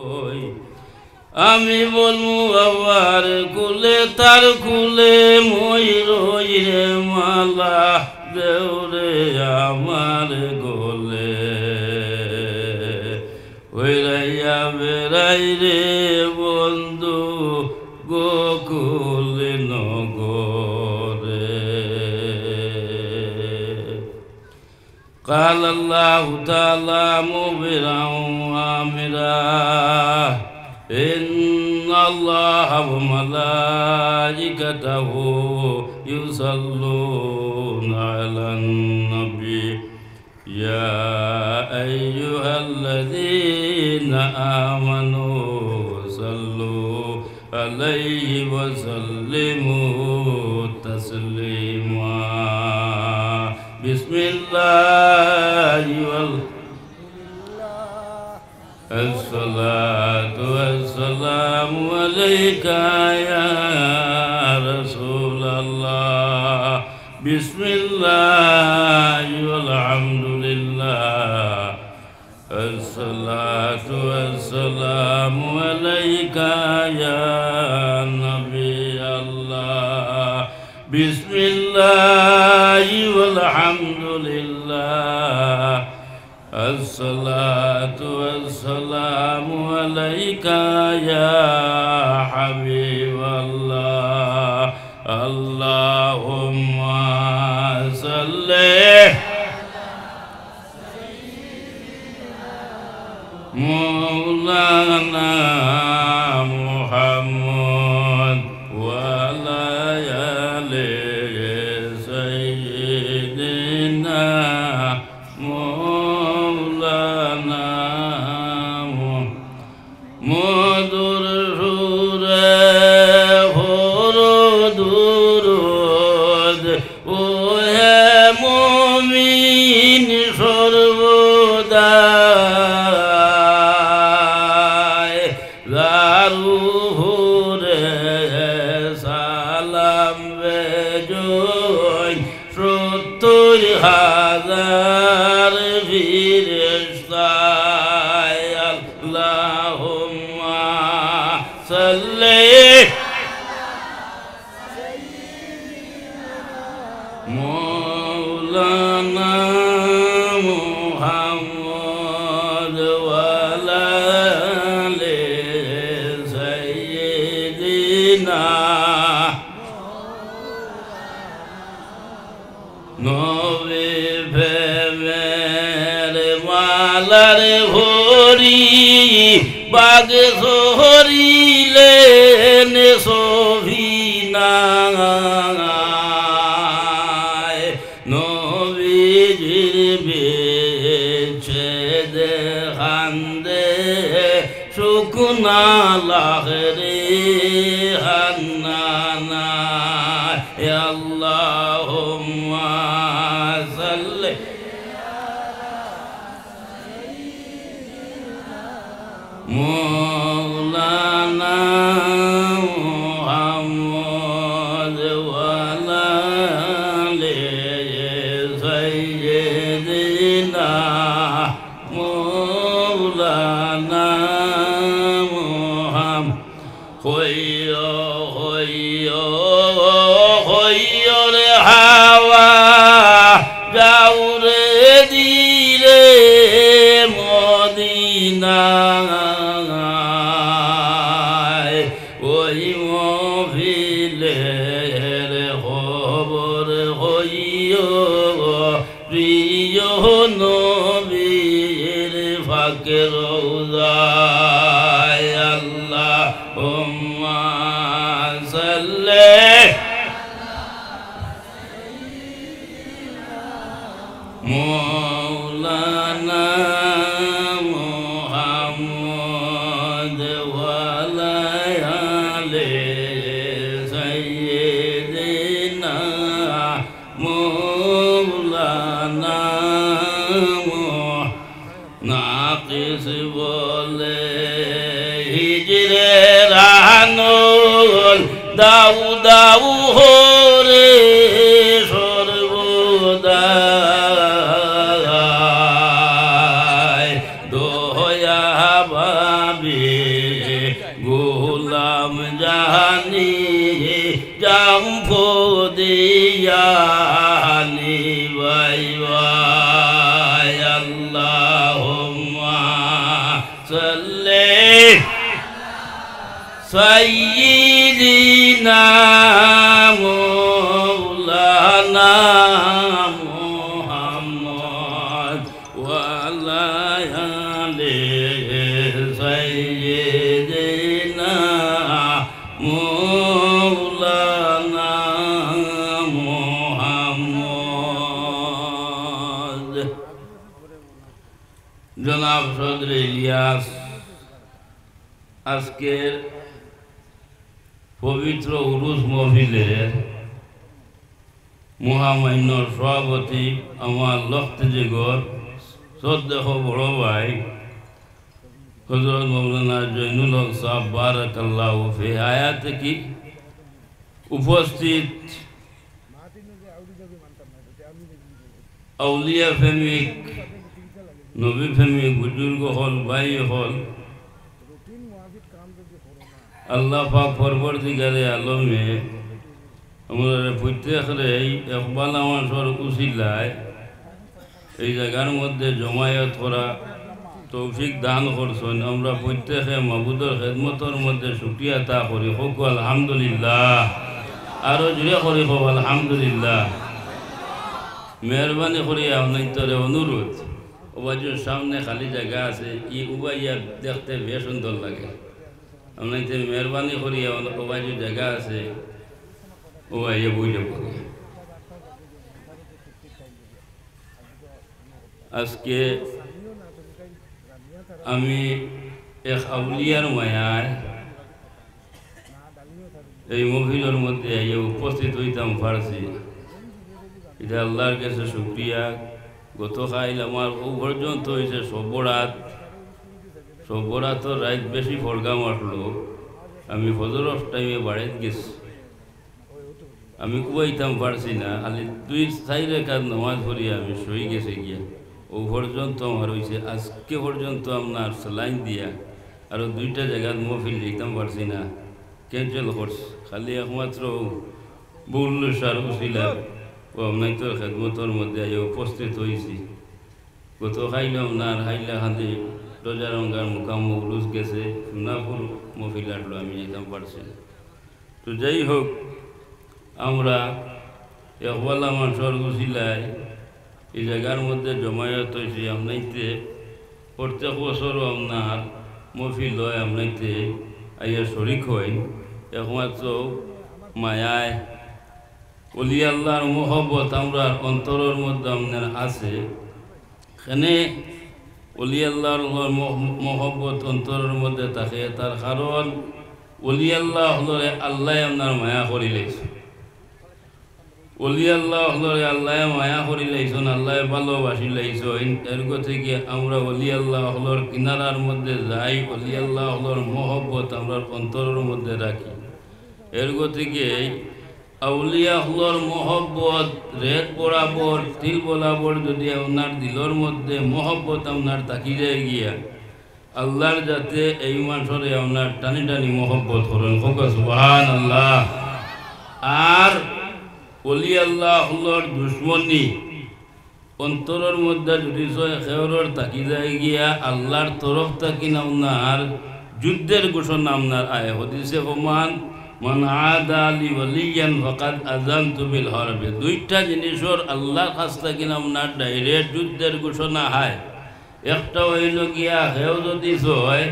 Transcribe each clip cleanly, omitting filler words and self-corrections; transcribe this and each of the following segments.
আমি বলবো বাবার কুলে তার কুলে মই রই রে মালা দেউরে আমার গোলে ওই রাইয়া বেড়াই রে বন্ধু গোকুল নগরে قال الله تعالى مبرا وامرا إن الله وملائكته يصلون على النبي يا أيها الذين آمنوا صلوا عليه وسلموا تسليما بسم الله الصلاة والسلام عليك يا رسول الله بسم الله والحمد لله الصلاة والسلام عليك يا نبي الله بسم الله والحمد لله الصلاة والسلام عليك يا حبيب الله اللهم صل مولانا محمد وعلى آل سيدنا مولانا মধুর সুরে হরদুরুদ ও হে মুমিন সর্বদা রুহুরে সালাম বেজোয় 70,000 ফিরেশতায় আল্লাহুম্মা সাল্লি মৌলানা মুহাম্মদ ওয়ালা আলি সাইয়্যিদিনা নবী প্রেমের মালার ভরি বাগ ধরিলেন সভিনায় নবীজির বিচ্ছেদে খান্দে শুকনা লাহরে হান্নানায় আল্লাহুম্মা সাল্লি مولانا محمد وعلى آل سيدنا مولانا محمد خير الهوى دور ديره مدينة প্রিয় নবীর ফাঁকে রওজায় আল্লাহুম্মা সাল্লি মৌলানা মুহাম্মদ ওয়ালা আলি সাইয়্যিদিনা মৌলানা নাকিস বলে হিজরে রানুল দাউ দাউ হরে সর্বদা দোয়া ভাবি গোলাম জানি জাম ফদিয়ানি বাই বাই আল্লাহুম্মা সাল্লি সাইয়্যিদিনা মাওলানা মুহাম্মদ ওয়া আলা আলিহি সাইয়্যিদিনা মাওলানা মুহাম্মদ। জনাব চৌধুরী ইলিয়াস আজকের পবিত্র উরুস মহফিলের মহামান্য সভাপতি আমার লখতেজিগর শ্রদ্ধেয় বড় ভাই হযরত মৌলানা জৈনুল হক সাহেব বারাকাল্লাহু ফি হায়াতে কি উপস্থিত আউলিয়া প্রেমিক নবী প্রেমিক বুজুর্গ হল ভাই হল আল্লাহ পাক পরবর্তীকারে আলমে আমরা প্রত্যেকরে ইকবাল আমাশর উসিলায় এই জায়গার মধ্যে জমায়েত করা তৌফিক দান করছেন। আমরা প্রত্যেকে মাবুদের খেদমতর মধ্যে শুকরিয়া আতা করি। হোক আলহামদুলিল্লাহ, আরও জুড়ে করি হোক আলহামদুলিল্লাহ। মেহরবানি করি আপনার অনুরোধ, ওবাজুর সামনে খালি জায়গা আছে, ই উবাইয়া দেখতে বেশ সুন্দর লাগে। আপনার মেহরবানি করি ওবাজুর জায়গা আছে, ওবাইয়া বইলে পড়ি। আজকে আমি এক আউলিয়ার মায়ায় এই মহফিলের মধ্যে উপস্থিত হইতাম পারছি, এটা আল্লাহর কাছে শুকরিয়া। গতকাল আমার ও পর্যন্ত হয়েছে সবরাতর রাত বেশি ফরগাম আসলো। আমি ফজর টাইমে বাড়িতে গেছি, আমি কুয়াইতাম পারছি না, খালি 2-4 রাকাত নামাজ পড়ি আমি সই গেছে গিয়া। ও পর্যন্ত আমার হয়েছে আজকে পর্যন্ত আপনার সেলাইন দিয়া আরও 2টা জায়গার মহফিল যেতাম পারছি না, ক্যান্সেল করছি। খালি একমাত্র বলল সার উছিলা ও আপনার তোর খেদমতর মধ্যে উপস্থিত হয়েছি। গত খাইলে আপনার হাইলা খাঁদি রোজারঙ্গার মুকাম উরুস গেছে, সোনাপুর মহফিল আটলো, আমি যেতাম পারছি না। তো যাই হোক, আমরা একবেলা মানুষের উছিলায় এই জায়গার মধ্যে জমায়েত হয়েছি। আপনাইতে প্রত্যেক বছরও আপনার মহফিল হয়, আপনাইতে আইয়া শরিক হয়। একমাত্র মায়ায় অলি আল্লাহর মোহব্বত আমরা অন্তরের মধ্যে আপনার আছে। এখানে অলি আল্লাহর মোহব্বত অন্তরের মধ্যে থাকে, তার কারণ অলি আল্লাহ হলরে আল্লাহ আপনার মায়া করি লাইছে। অলি আল্লাহ হলরে আল্লাহ মায়া করি লাইছেন, আল্লাহ ভালোবাসি লাইছেন। এর থেকে আমরা অলি আল্লাহ হলর কিনারার মধ্যে যাই, অলি আল্লাহ হলর মোহব্বত আমরা অন্তরের মধ্যে রাখি। এর থেকে আউলিয়া হলর মোহব্বত রেত বরাবর তিল বরাবর যদি আপনার দিলর মধ্যে মোহব্বত আপনার থাকি যায় গিয়া, আল্লাহর যাতে এই মানুষরে আপনার টানি টানি মোহব্বত করেন। সুবহানাল্লাহ। আর অলি আল্লাহ হলর দুশ্মনী অন্তরের মধ্যে যদি খেয়রর থাকি যায় গিয়া, আল্লাহর তরফ থাকি আপনার যুদ্ধের ঘোষণা আপনার আয়। হদিসে প্রমাণ, মান আদা লি ওয়ালিয়ান ফাকাদ আযানতু বিল হারব। 2টা জিনিসের আল্লাহর কাছ থেকে আপনার ডাইরেক্ট যুদ্ধের ঘোষণা হয়। একটা হইল গিয়া হেও যদি হয়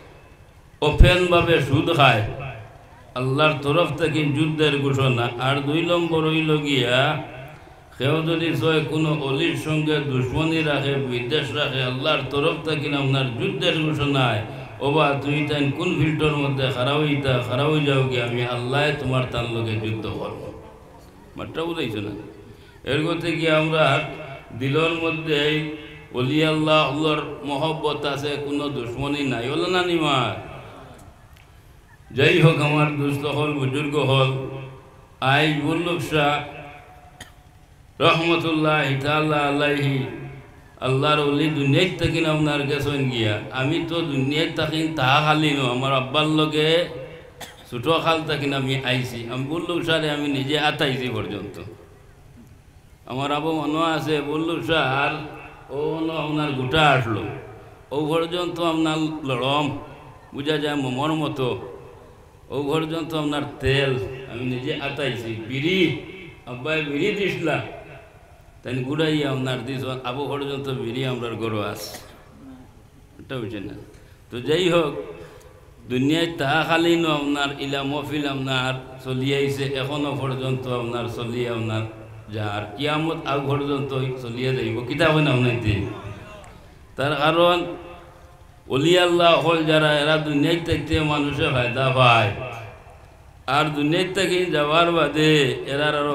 ওপেনভাবে সুদ খায়, আল্লাহর তরফ থেকে যুদ্ধের ঘোষণা। আর 2 নম্বর হইল গিয়া হেও যদি হয় কোনো অলির সঙ্গে দুশ্মনী রাখে, বিদ্বেষ রাখে, আল্লাহর তরফ থেকে আপনার যুদ্ধের ঘোষণা হয়। ওবা তুই তাই কোন ফিল্ডের মধ্যে খারাপ হয়ে যাও কি, আমি আল্লাহ তোমার তার লোকে যুদ্ধ করব। মাত্রা বুঝাইছো না? এর থেকে আমরা দিলর মধ্যে অলি আল্লাহ আল্লাহর মহব্বত আছে, কোনো দুশ্মনী নাই। হলো না নিমার? যাই হোক, আমার দুস্থ হল বুজুর্গ হল আই বুল্লুক শাহ রহমতুল্লাহ তাআলা আলাইহি আল্লাহর ওলি দুনিয়ায় থাকি না আপনার গেছেন গিয়া আমি তো দুনিয়ায় থাকি তাহা খালি নো আমার আব্বার লগে ছোটো খাল থাকি আমি আইছি আমি বললু সারে আমি নিজে আতাইছি পর্যন্ত আমার আবু মনে আছে বললু সার ও আপনার গোটা আসলো ও পর্যন্ত আপনার লড়ম বুঝা যায় মোমর মতো ও পর্যন্ত আপনার তেল আমি নিজে আতাইছি বিড়ি আব্বাই বিড়ি দিসলা তাই গুড়াই আপনার দিস আবু পর্যন্ত বিড়ি আমরার গরু আছে এটা বুঝছেন না তো যাই হোক দুনিয়ায় তাহা খালি নো আপনার ইলা মফিল আপনার চলি আইছে এখনো পর্যন্ত আপনার চলিয়ে আপনার যার কিয়ামত আগ পর্যন্ত চলিয়ে যাইব কিতাব না আপনাইতে তার কারণ অলি আল্লাহ হল যারা এরা দুনিয়ায় থাকতে মানুষে ফায়দা পায় আর দুনিয়ায় থেকে যাওয়ার বাদে এরার আরো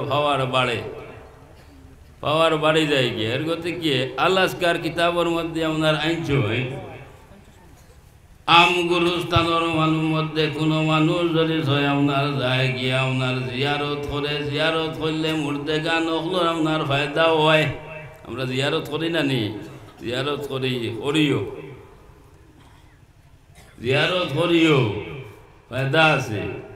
পাওয়ার বাড়ে যায় গিয়ে এর গতি কি আল্লাহর কিতাবের মধ্যে আপনার আইনছো গুরুস্থানের মানুষ মধ্যে কোনো মানুষ যদি ছয় আপনার যায় গিয়ে আপনার জিয়ারত করলে মুর্দে গান হলো আপনার ফায়দা হয় আমরা জিয়ারত করি না নি জিয়ারত করিও ফায়দা আছে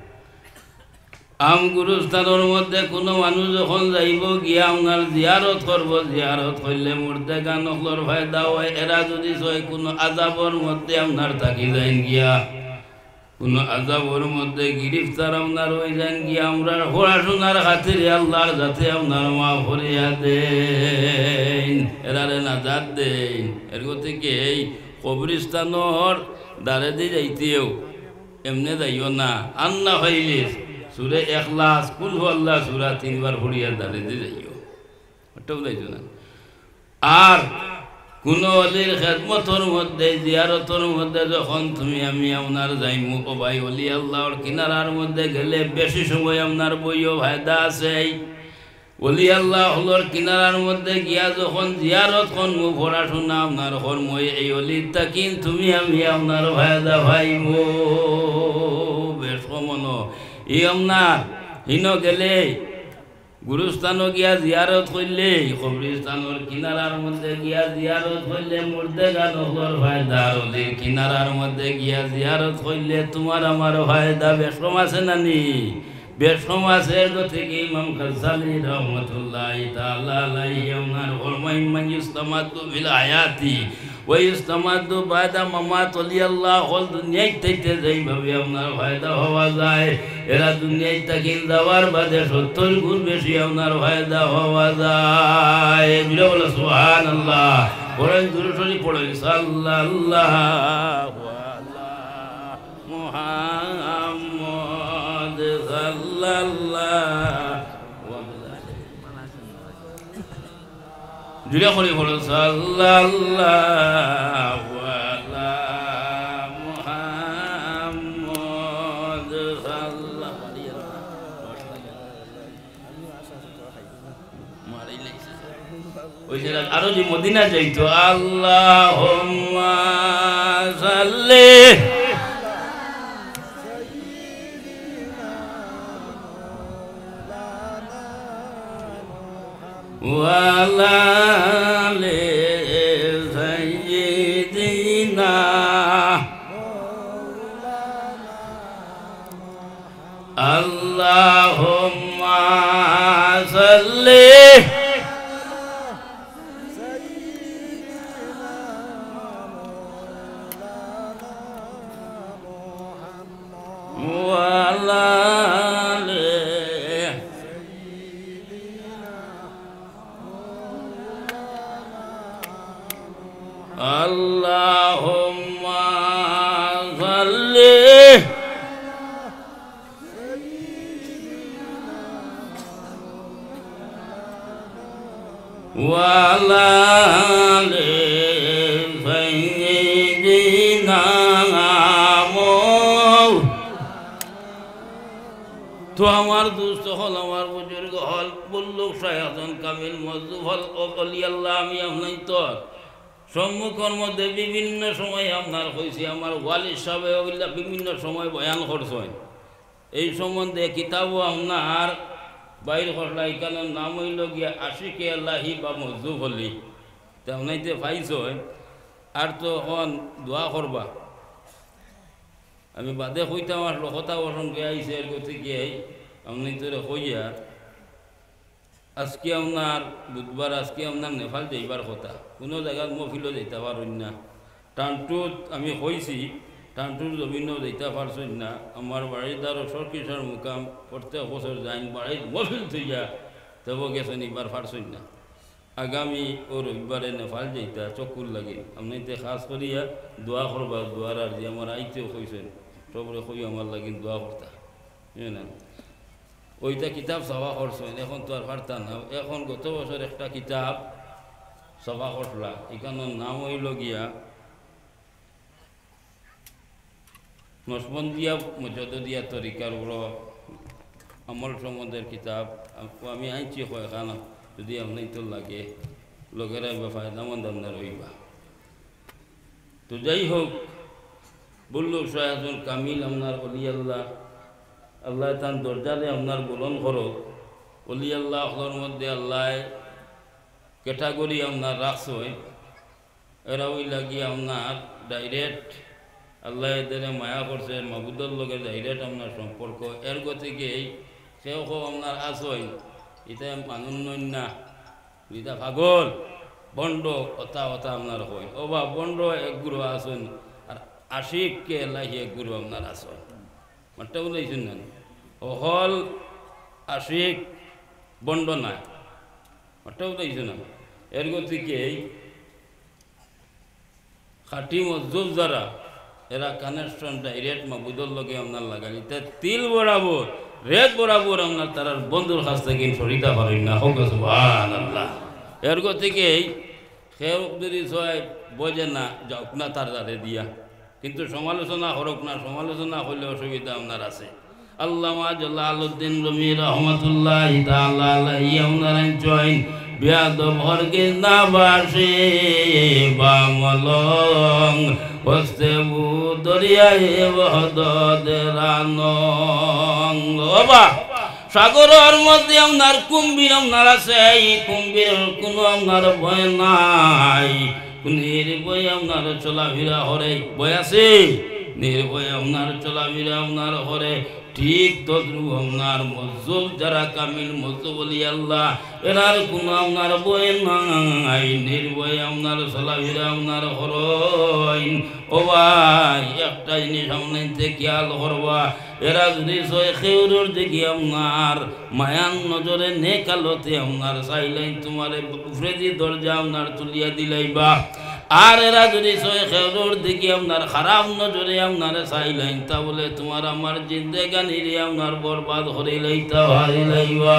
গুরুস্থানের মধ্যে কোনো মানুষ যখন যাইব গিয়া আপনার জিয়ারত করব জিয়ারত করলে মুর্দে গান হলোর ফায়দা হয় এরা যদি ছয় কোনো আজাবর মধ্যে আপনার থাকি যায় গিয়া কোনো আজাবর মধ্যে গিরিফতার আপনার হয়ে যান গিয়া আমরা পড়াশোনার খাতিরে আল্লাহর যাতে আপনার মা ভরিয়া দেন এরারে নাজাত দেন এর গতিকে এই কবরিস্তানর দ্বারে দিয়ে যাইতেও এমনি যাইও না আন্না হইলে সুরে এখলাস কুল আল্লাহ সুরা 3 বার পড়িয়া দ্বারে দিয়ে যাইও ওটাও যাইছো না আর কোনো অলির খেদমতর মধ্যে জিয়ারতর মধ্যে যখন তুমি আমি আপনার যাইমু ও ভাই অলি আল্লাহর কিনারার মধ্যে গেলে বেশি সময় আপনার বইও ফায়দা আছে অলি আল্লাহ হলোর কিনারার মধ্যে গিয়া যখন জিয়ারত করমু পড়াশোনা আপনার কর্মই এই অলির তাকিন তুমি আমি আপনার ফায়দা ভাইমু বেশ কমন এই আপনার হিন গেলে গুরুস্থানও গিয়া জিয়ারত করলে কবরিস্তানের কিনারার মধ্যে গিয়া জিয়ারত করলে মুর্দে গানর ফায়দা অলির কিনারার মধ্যে গিয়া জিয়ারত করলে তোমার আমার ফায়দা বেশম আছে নানি বেশম আছে থেকে ইমাম গাজ্জালি রহমতুল্লাহ তাআলা আলাইহি ওনার ফরমাই মান ইসতামাদু ফিল হায়াতি ওয়া ইসতামাদু বাদা মামাত অলি আল্লাহ হল দুনিয়ায় থেকে যেইভাবে আপনার ফায়দা হওয়া যায় এরা দুনিয়ায় থেকে যাওয়ার বাদে 70 গুণ বেশি আপনার ফায়দা হওয়া যায় বিলে বলে সুবহানাল্লাহ পড়েন দুরূদ শরীফ পড়েন সাল্লাল্লাহু আলা মুহাম্মদ সাল্লাল্লাহু জুড়ে করে বলো সাল্লাল্লাহু আলা মুহাম্মদ ওই যে আরো যে মদিনা যাইতো আল্লাহুম্মা সাল্লি ওয়ালা লে সাইয়্যিদিনা আল্লাহুম্মা সাল্লি ওয়ালা Allahumma salli wa ala ali sayyidina তো আমার দুস্থ হল আমার বুজুর্গ হল বুল্লুক শায়াতন কামিল মজদুব হল ও অলি আল্লাহ আমি আপনাই তোর সম্মুখের মধ্যে বিভিন্ন সময় আপনার হয়েছে আমার ওয়ালিদ সাহেব ওগুলা বিভিন্ন সময় বয়ান করছেন এই সম্বন্ধে কিতাবও আপনার বাইর করলা এখানে নাম হইল গিয়া আশিকে আল্লাহি বা মজদুব হলি তেমনাইতে পাইছ আর তো এখন দোয়া করবা আমি বাদে কইতাম আসলো কথা অসংখ্য আইসে এর গতিকে আপনি তোরে কইয়া আজকে আপনার বুধবার আজকে আপনার নেপাল যাইবার কথা কোনো জায়গার মফিলও যাইতে পারেন না টানটুত আমি কইছি টানটুর জমিনও যাইতে পারছেন না আমার বাড়ির দ্বারা সরকিশোর মুকাম প্রত্যেক বছর যাইন বাড়ির মফিল থইয়া তবে গেছেন এবার পারছেন না আগামী ও রবিবারে নেপাল যাইতা চকুর লাগে আপনি খাস করিয়া দোয়া করবা দোয়ার আর যে আমার আইতেও কইছেন সবরে কই আমার লাগি দোয়া করতা না ওইটা কিতাব সভা করছেন এখন তো আর পারতাম না এখন গত বছর একটা কিতাব সভা করলা এখানের নাম হইল গিয়া নসবন্দিয়া মজদিয়া তরিকার বড় আমল সম্বন্ধের কিতাব আমি আনছি কয়খানা যদি আপনি তো লাগে লোকেরা ফায়দামন্দ আপনার রইবা তো যাই হোক বললো সয়াজুল কামিল আপনার অলি আল্লাহ আল্লাহ তার দরজারে আপনার বলন করো অলি আল্লাহ হলোর মধ্যে আল্লাহ ক্যাটাগরি আপনার রাখছই এরা ওই লাগিয়ে আপনার ডাইরেক্ট আল্লাহ এদের মায়া করছে মাহবুদুর লোকের ডাইরেক্ট আপনার সম্পর্ক এর গতিকে সেও আপনার আসই এটা মানুষ নই না এটা পাগল বন্ড অতা অতা আপনার হয় ও বা বন্ড এক গুরু আসুন আর আশিককে আল্লাহ এক গুরু আপনার আসন মারটা বলেছেন না অহল আশিক বন্ড নাই মারটা বলেছেন না এর গতিকে খাটি মজুব যারা এরা কানেকশন ডাইরেক্ট মাহবুদুর লগে আপনার লাগালি তা তিল বরাবর রেত বরাবর আপনার তার বন্ধুর কাছ থেকে সরিতা পারেন না হোক সুবহানাল্লাহ এর গতিকে সেও যদি সবাই বোঝে না যাওক না তার দ্বারে দিয়া কিন্তু সমালোচনা করুক না সমালোচনা করলে অসুবিধা আপনার আছে আল্লামা জালালউদ্দিন রুমি রহমাতুল্লাহ তাআলা আলাইহি আপনার জয়েন বিয়াদ ভরকে না বাসে বামলং বস্তেবু দরিয়ায় বহদদ রানং বাবা সাগরের মধ্যে আপনার কুম্ভীর আপনার আছে এই কুম্ভীরের কোনো আপনার ভয় নাই নির্ভয় আপনার চলাফেরা হরে ভয় আছে নির্ভয় আপনার চলাফেরা আপনার হরে ঠিক তদ্রুপ আপনার মজুব যারা কামিল মজুব বলি আল্লাহ এরার কোনো আপনার বই নাই নির্ভয় আপনার চলাফেরা আপনার হরইন ও ভাই একটা জিনিস আপনার খেয়াল করবা এরা যদি সয় খেউরুর দেখি আপনার মায়ান নজরে নেকালতে আপনার চাইলেন তোমার উফরেদি দরজা আপনার তুলিয়া দিলাইবা আর এরা যদি সয় খেউরুর দেখি আপনার খারাপ নজরে আপনার চাইলেন তা বলে তোমার আমার জিন্দেগানিরে আপনার বরবাদ হরে লাইতা হারি লাইবা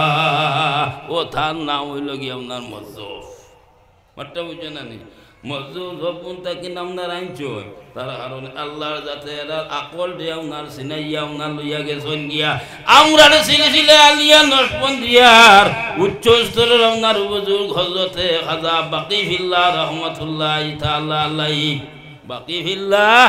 ও তার নাম হইল কি আপনার মজুব মারটা বুঝে না নি মজুব যখন তাকে আপনার আনছো তার কারণে আল্লাহর যাতে এরা আকল দিয়ে আপনার সিনাইয়া আপনার লইয়া গেছেন গিয়া আমরা সিলসিলা আলিয়া নরসবন্দিয়ার উচ্চ স্তরের আপনার বুজুর্গ হযরতে খাজা বাকি ফিল্লাহ রহমাতুল্লাহ তাআলা আলাইহি বাকি ফিল্লাহ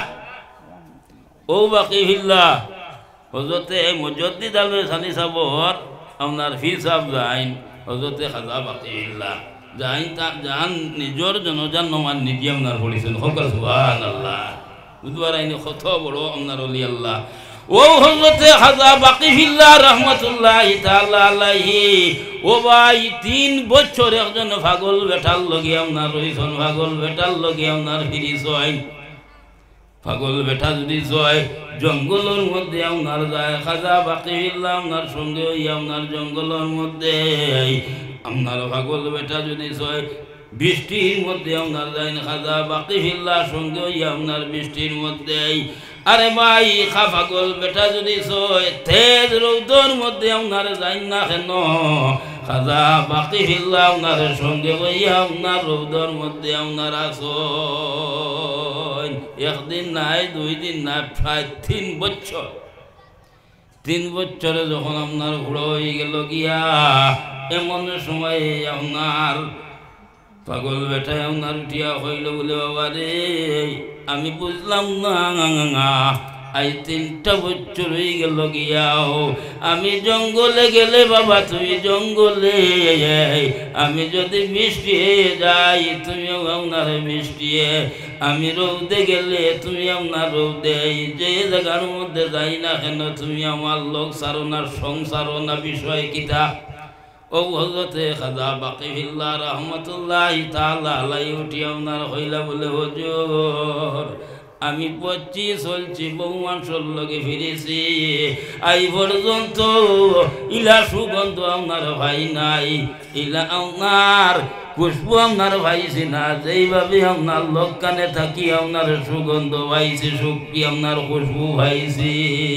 ও বাকি ফিল্লাহ হযরতে মুজাদ্দিদ আল-সানি সাবর আপনার ফির সাহেব যাইন হযরতে খাজা বাকি ফিল্লাহ যাইন তা জান নিজর জনজান নমান নিজে আপনার পড়েছেন হোক সুবহানাল্লাহ বুধবার আইনে কত বড় আপনার ওলি আল্লাহ ও হযরতে খাজা বাকি ফিল্লাহ রাহমাতুল্লাহ তাআলা আলাইহি ও ভাই 3 বছর একজন পাগল বেটার লগে আপনার রইছেন পাগল বেটার লগে আপনার ফিরিস হয় পাগল বেটা যদি জয় জঙ্গলের মধ্যে আপনার যায় খাজা বাকি ফিল্লাহ আপনার সঙ্গে আপনার জঙ্গলের মধ্যে আপনার পাগল বেটা যদি জয় বৃষ্টির মধ্যে আপনার যায় খাজা বাকি ফিল্লাহ সঙ্গে আপনার বৃষ্টির মধ্যে আরে ভাই খা পাগল বেটা যদি জয় তেজ রৌদ্রের মধ্যে আপনার যায় না কেন খাজা বাকি ফিল্লাহ আপনার সঙ্গে আপনার রৌদ্রের মধ্যে আপনার আসো একদিন নাই 2 দিন নাই প্রায় 3 বছর 3 বছরে যখন আপনার ঘুড়ো হয়ে গেল গিয়া এমন সময় আপনার পাগল বেটায় আপনার উঠিয়া হইল বলে বাবা রে আমি বুঝলাম না আই 3টা বছর হয়ে গেল গিয়াও আমি জঙ্গলে গেলে বাবা তুমি জঙ্গলে আমি যদি বৃষ্টি যাই তুমি আপনার বৃষ্টি আমি রৌদে গেলে তুমি আপনার রৌদে যে জায়গার মধ্যে যাই না কেন তুমি আমার লোক সারো না সংসারও না বিষয় কিতা ও হযরতে খাজা বাকিবিল্লাহ রহমতুল্লাহি তাআলা আলাইহি উঠি আপনার হইলা বলে হুজুর আমি পড়ছি চলছি বহু মানুষের লগে ফিরেছি আই পর্যন্ত ইলা সুগন্ধ আপনার ভাই নাই ইলা আপনার পুষ্প আপনার ভাইছি না যেইভাবে আপনার লোক কানে থাকি আপনার সুগন্ধ ভাইছি শক্তি আপনার খুশবু ভাইছি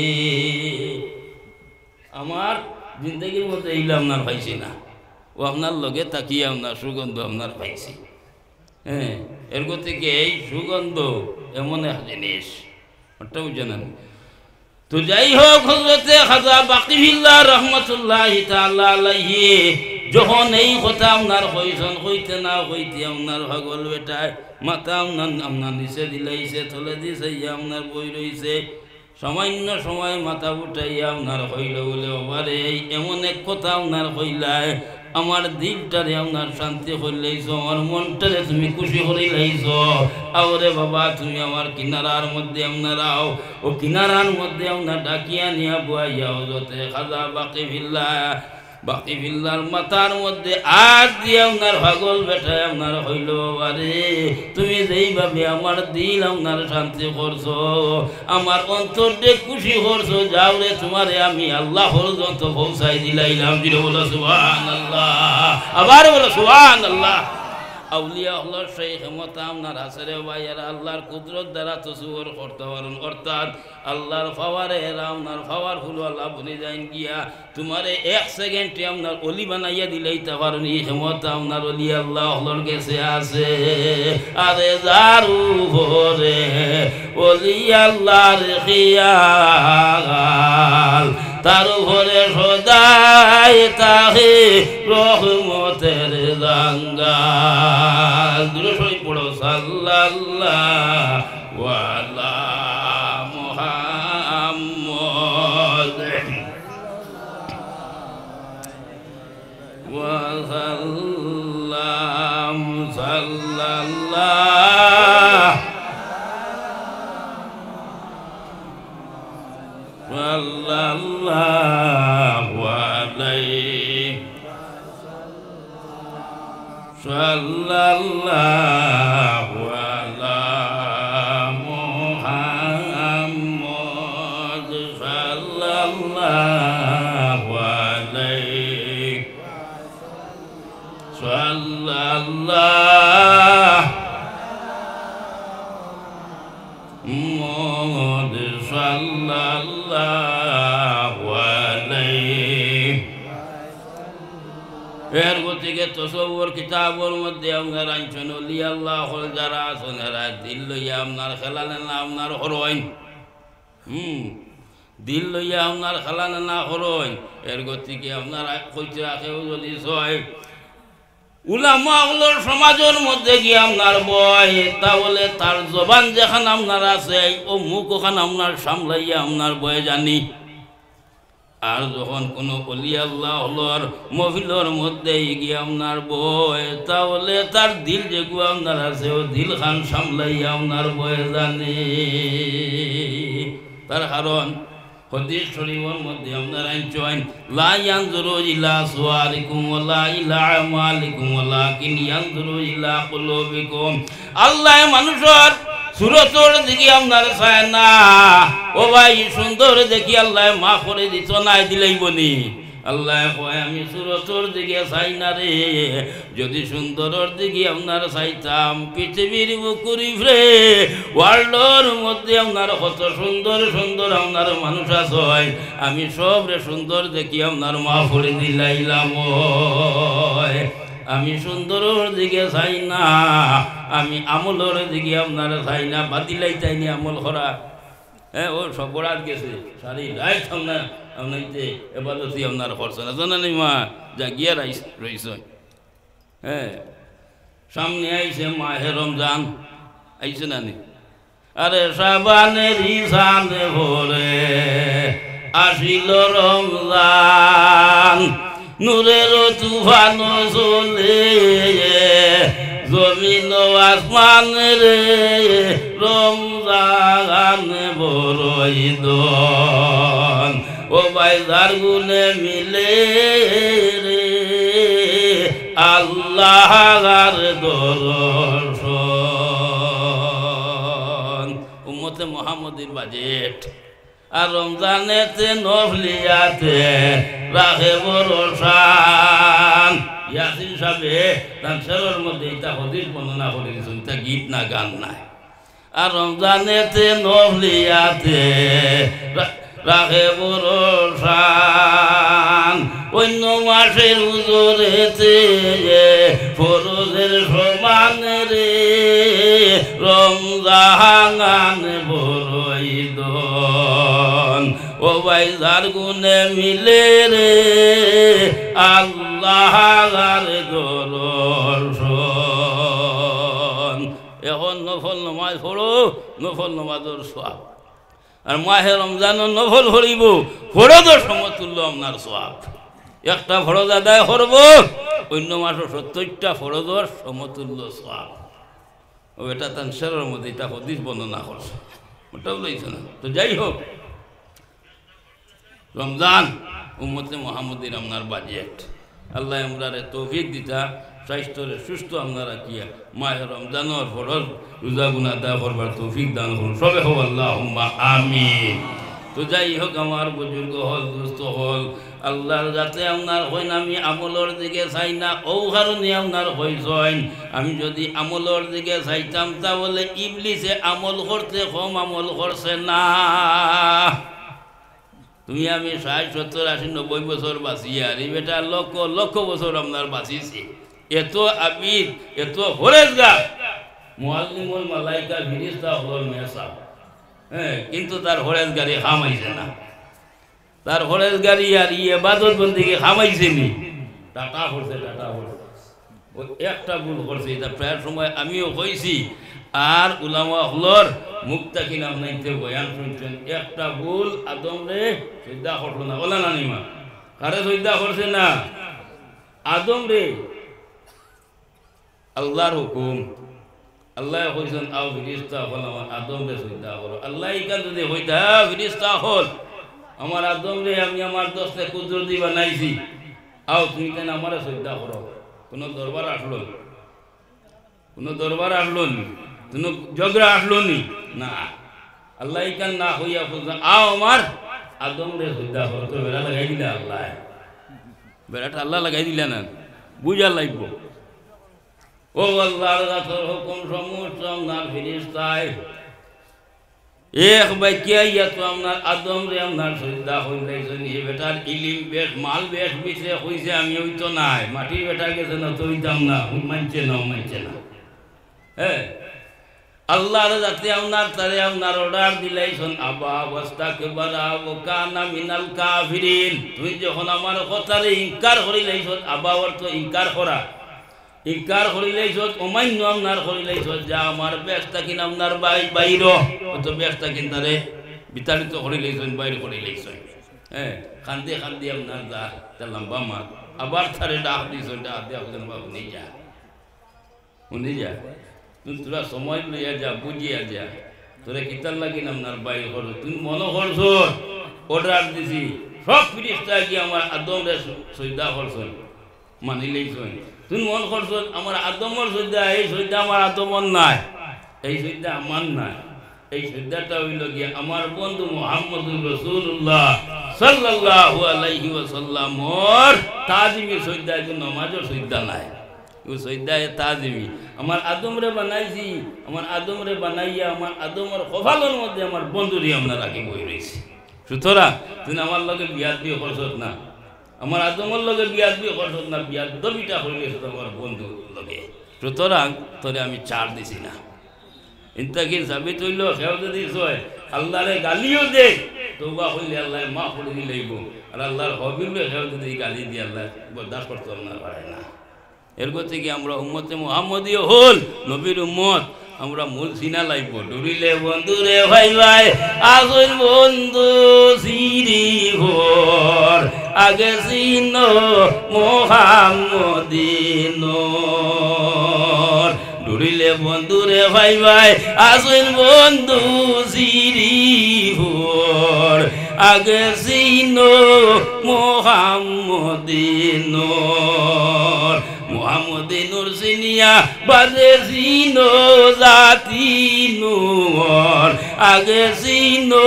আমার জিন্দগির মধ্যে ইলা আপনার ভাইছি না ও আপনার লগে থাকি আপনার সুগন্ধ আপনার ভাইছি হ্যাঁ এর থেকে এই সুগন্ধ এমন এক জিনিস ওটা বুঝেন তো যাই হোক হযরতে খাজা বাকিবিল্লাহ রহমতুল্লাহি তাআলা আলাইহি যখন এই কথা আপনার কইছেন কইতে না কইতে আপনার পাগল বেটায় মাথা আপনার নিচে দিলাইছে তলে দিছে আপনার বই রইছে সামান্য সময় মাথা উঠাইয়া আপনার হইল বলে ওবারে এমন এক কথা আপনার কইলায় আমার দিলটারে আপনার শান্তি করলেইছ আমার মনটারে তুমি খুশি করিলাইছ আরে বাবা তুমি আমার কিনারার মধ্যে আপনারাও ও কিনারার মধ্যে আপনার ডাকিয়া নিয়া বুয়াইয়া হযরতে খাজা বাকিবিল্লাহর মাথার মধ্যে আজ দিয়ে আপনার পাগল বেটায় আপনার হইল আরে তুমি যেইভাবে আমার দিল আপনার শান্তি করছো আমার অন্তরকে খুশি করছো যাও রে তোমারে আমি আল্লাহর যত পৌঁছাই দিলাইলাম দিলে বলো সুবহানাল্লাহ আবার বলো সুবহানাল্লাহ আউলিয়া আল্লাহ শেখ মত আপনার আসরে ভাইয়ারা আল্লাহর কুদরত দ্বারা তসুর করতে পারেন অর্থাৎ আল্লাহর পাওয়ারে আপনার পাওয়ার ফুল আল্লাহ বলে যাইন গিয়া তোমারে 1 সেকেন্ডে আপনার অলি বানাইয়া দিলেইতে পারেন এই হেমত আপনার অলি আল্লাহ আল্লাহর কাছে আছে আরে জারু ভরে অলি আল্লাহর খিয়াল তার উপরে সদাই তাহে রহমতের জাঙ্গাল দুরুদ পড়ো সাল্লাল্লাহু আলা মুহাম্মদ ওয়া সাল্লাম সাল্লাল্লাহু sallallahu alaihi sallallahu ala Muhammad sallallahu alaihi sallallahu Muhammad sallallahu alaihi এর গতিকে তসব্বুর কিতাবের মধ্যে আপনার আনছেন ওলি আল্লাহ যারা আছেন এরা দিল লইয়া আপনার খেলানে না আপনার হরইন দিল লইয়া আপনার খেলানে না হরইন এর গতিকে আপনার কইতে রাখেও যদি ছয় উলামাগুলোর সমাজের মধ্যে গিয়ে আপনার বয় তাহলে তার জবান যেখান আপনার আছে ও মুখ ওখানে আপনার সামলাইয়া আপনার বয়ে জানি আর যখন কোনো অলি আল্লাহর মহিলার মধ্যে গিয়ে আপনার বয় তাহলে তার দিল যেগুলো আপনার আছে ও দিল খান সামলাইয়া আপনার বয়ে জানি তার কারণ হাদিস শরীফের মধ্যে আপনারা আইন লা ইয়ানজুরু ইলা সুওয়ারিকুম ওয়ালা ইলা আমালিকুম ওয়ালাকিন ইয়ানজুরু ইলা কুলুবিকুম আল্লাহ মানুষের সুরতর দিকে আপনারা চায় না ও ভাই সুন্দর দেখি আল্লাহ মাফ করে দিত না দিলেই বনি আল্লাহ কয় আমি সুরতর দিকে চাই না রে যদি সুন্দরের দিকে আপনার চাইতাম পৃথিবীর বুকুরি ফ্রে ওয়ার্ল্ডর মধ্যে আপনার কত সুন্দর সুন্দর আপনার মানুষ আছে আমি সব রে সুন্দর দেখি আপনার মাফ করে দিলাইলাম আমি সুন্দরের দিকে চাই না আমি আমলের দিকে আপনার চাই না বাদিলাই চাইনি আমল করা হ্যাঁ ও সব বড়াত গেছে সারি রাইট আপনার আপনাকে এবাদতি আপনার খরচ না জানা নেই মা যা গিয়া রইস হ্যাঁ সামনে আইছে মাহে রমজান আইছে না নি আরে সাবানের ইসান ভরে আসিল রমজান নূরের তুফান চলে জমিন আসমান রে রমজান বড়ই দন ও ভাই যার গুণে মিলে রে আল্লাহর দর্শন উম্মতে মুহাম্মদীর বাজেট আর রমজানেতে নফলিয়াতে রাখে বরসান ইয়াসিন সাহেবে তার শেরের মধ্যে এটা হাদিস বর্ণনা করে দিয়েছেন, এটা গীত না গান নাই। আর রমজানেতে নফলিয়াতে রাখে বরসান অন্য মাসের উজরেতে ফরজের সমান রে রমজান বড়ই দন ও ভাই যার গুণে মিলে রে আল্লাহর দর্শন। এখন নফল নমাজ পড়ো, নফল নমাজের সওয়াব। আর মাহে রমজানের নফল পড়িব, ফরজের সমতুল্য আপনার সওয়াব। একটা ফরজ আদায় করব, অন্য মাসে 70টা ফরজের সমতুল্য সওয়াব। ও এটা তার শেরের মধ্যে এটা হাদিস বর্ণনা করছে, ওটাও লইছে না। তো যাই হোক, রমজান উম্মতে মুহাম্মদীর আপনার বাজেট। আল্লাহ আমরারে তৌফিক দিতা, স্বাস্থ্যরে সুস্থ আপনারা কিয়া মাহে রমজানের ফরজ রোজা গুনা আদায় করবার তৌফিক দান করুন সবে হোক, আল্লাহুম্মা আমিন। তো যাই হোক, আমার বুজুর্গ হল, দুস্থ হল, আল্লাহর যাতে আপনার হইন আমি আমলের দিকে চাই না, ও কারণে আপনার হইছেন। আমি যদি আমলের দিকে চাইতাম তাহলে ইবলিসে আমল করতে কম আমল করছে না। তুমি আমি 60, 70, 80, 90 বছর বাঁচি, আর এই বেটা লক্ষ লক্ষ বছর আপনার বাঁচিছি। এত আবিদ, এত ফরেজগার, মুআল্লিমুল মালাইকা ফিরিস্তা হল মেসা, হ্যাঁ, কিন্তু তার ফরেজগারি খামাইছে না। তার ফরেজগারি আর ইবাদত বন্দেগি খামাইছে নি, টাটা করছে, টাটা করছে। ও একটা ভুল করছে, এটা প্রায় সময় আমিও কইছি। আর উলামা হলর মুক্তাকিন আপনাইতে বয়ান শুনছেন, একটা ভুল আদম রে সৈদা করলো না, বলা না নিমা কারে সৈদা করছে না, আদম রে। আল্লাহর হুকুম, আল্লাহ কইছেন আও ফিরিস্তা হল আমার আদম রে সৈদা করো। আল্লাহ ইকান যদি হইতা ফিরিস্তা হল আমার আদম রে আমি আমার দোস্তে কুদরতি বানাইছি, আও তুমি কেন আমার সৈদা করো। কোনো দরবার আসলো, কোনো দরবার আসলো নি, কোনো ঝগড়া আসলো নি না। আল্লাহ ইকান না হইয়া বলছেন আও আমার আদম রে সৈদা করো। তো বেড়া লাগাই দিলে আল্লাহ, বেড়াটা আল্লাহ লাগাই দিলে না, বুঝা লাগব। ও আল্লাহর রাতের হুকুম সমস্ত আপনার ফিরিস্তায় এক বাক্যে ইয়া তো আপনার আদম রে আপনার সৈদা হইলাইছেন। এই বেটার ইলিম বেশ মাল বেশ বিছে হইছে, আমি হইতো নাই, মাটির বেটা গেছে না তো হইতাম না, মানছে না, মানছে না। হ্যাঁ, আল্লাহর যাতে আপনার তারে আপনার অর্ডার দিলাইছেন আবা ওয়াস্তাকে বারা ও কানা মিনাল কাফিরিন। তুই যখন আমার কথারে ইনকার করিলাইছ, আবা অর্থ ইনকার করা, ইনকার করিলাইছত, অমান্য আপনার করিলাইছত, যা আমার ব্যস্তা কিনা আপনার বাইর তো ব্যস্তা কিন তারে বিতাড়িত করিলাইছেন, বাইর করিলাইছেন। হ্যাঁ, খান্দি খান্দি আপনার যা লম্বা মাত, আবার তারে ডাক দিয়েছেন, ডাক দিয়া বলছেন বাবু নিয়ে যা, উনি যা, তুমি তোরা সময় লইয়া যা, বুঝিয়া যা, তোরা কিতার লাগিন আপনার বাইর করো। তুমি মনে করছ অর্ডার দিছি, সব ফিরিস্তা গিয়ে আমার আদম রে সৈদা করছেন, মানিলেইছেন। তুমি মন করছ আমার আদমর সৈদা, এই সৈদা আমার আদমর নাই, এই সৈদা আমার নাই। এই সৈদাটা হইল গিয়া আমার বন্ধু মুহাম্মদুর রাসূলুল্লাহ সাল্লাল্লাহু আলাইহি ওয়াসাল্লামর তাজিমি সৈদা, নমাজের সৈদা নাই। ও সৈদা তাজিমি আমার আদমরে বানাইছি, আমার আদমরে বানাইয়া আমার আদমর কপালের মধ্যে আমার বন্ধুরই আপনার আগে বই রয়েছে। সুতরাং তুমি আমার লগে বিয়াদ বিয়ে করছত না, আমার আদমর লগে বিয়াদ বিয়ে করছত না, বিয়াদ দবিটা হইলেছ আমার বন্ধুর লগে। সুতরাং তোরে আমি ছাড় দিছি না। ইন্তাকির সাবিত হইল, সেও যদি হয় আল্লাহরে গালিও দে, তওবা হইলে আল্লাহ মাফ করে দিলেইব। আর আল্লাহর হবিবরে সেও যদি গালি দিয়ে আল্লাহ বরদাস্ত করতে না পারে না। এর থেকে আমরা উম্মতে মুহাম্মদীয় হল, নবীর উম্মত, আমরা মূল সিনা লাইব ডুরিলে বন্ধু রে ভাই ভাই আসুন বন্ধু সিরি ভোর আগে সিন মোহাম্মদিন ডুরিলে বন্ধু রে ভাই ভাই আসুন বন্ধু সিরি ভোর আগে সিন মোহাম্মদিন মোহাম্মদিনুর সিনিয়া বাজে সিনো জাতি নূর আগে সিনো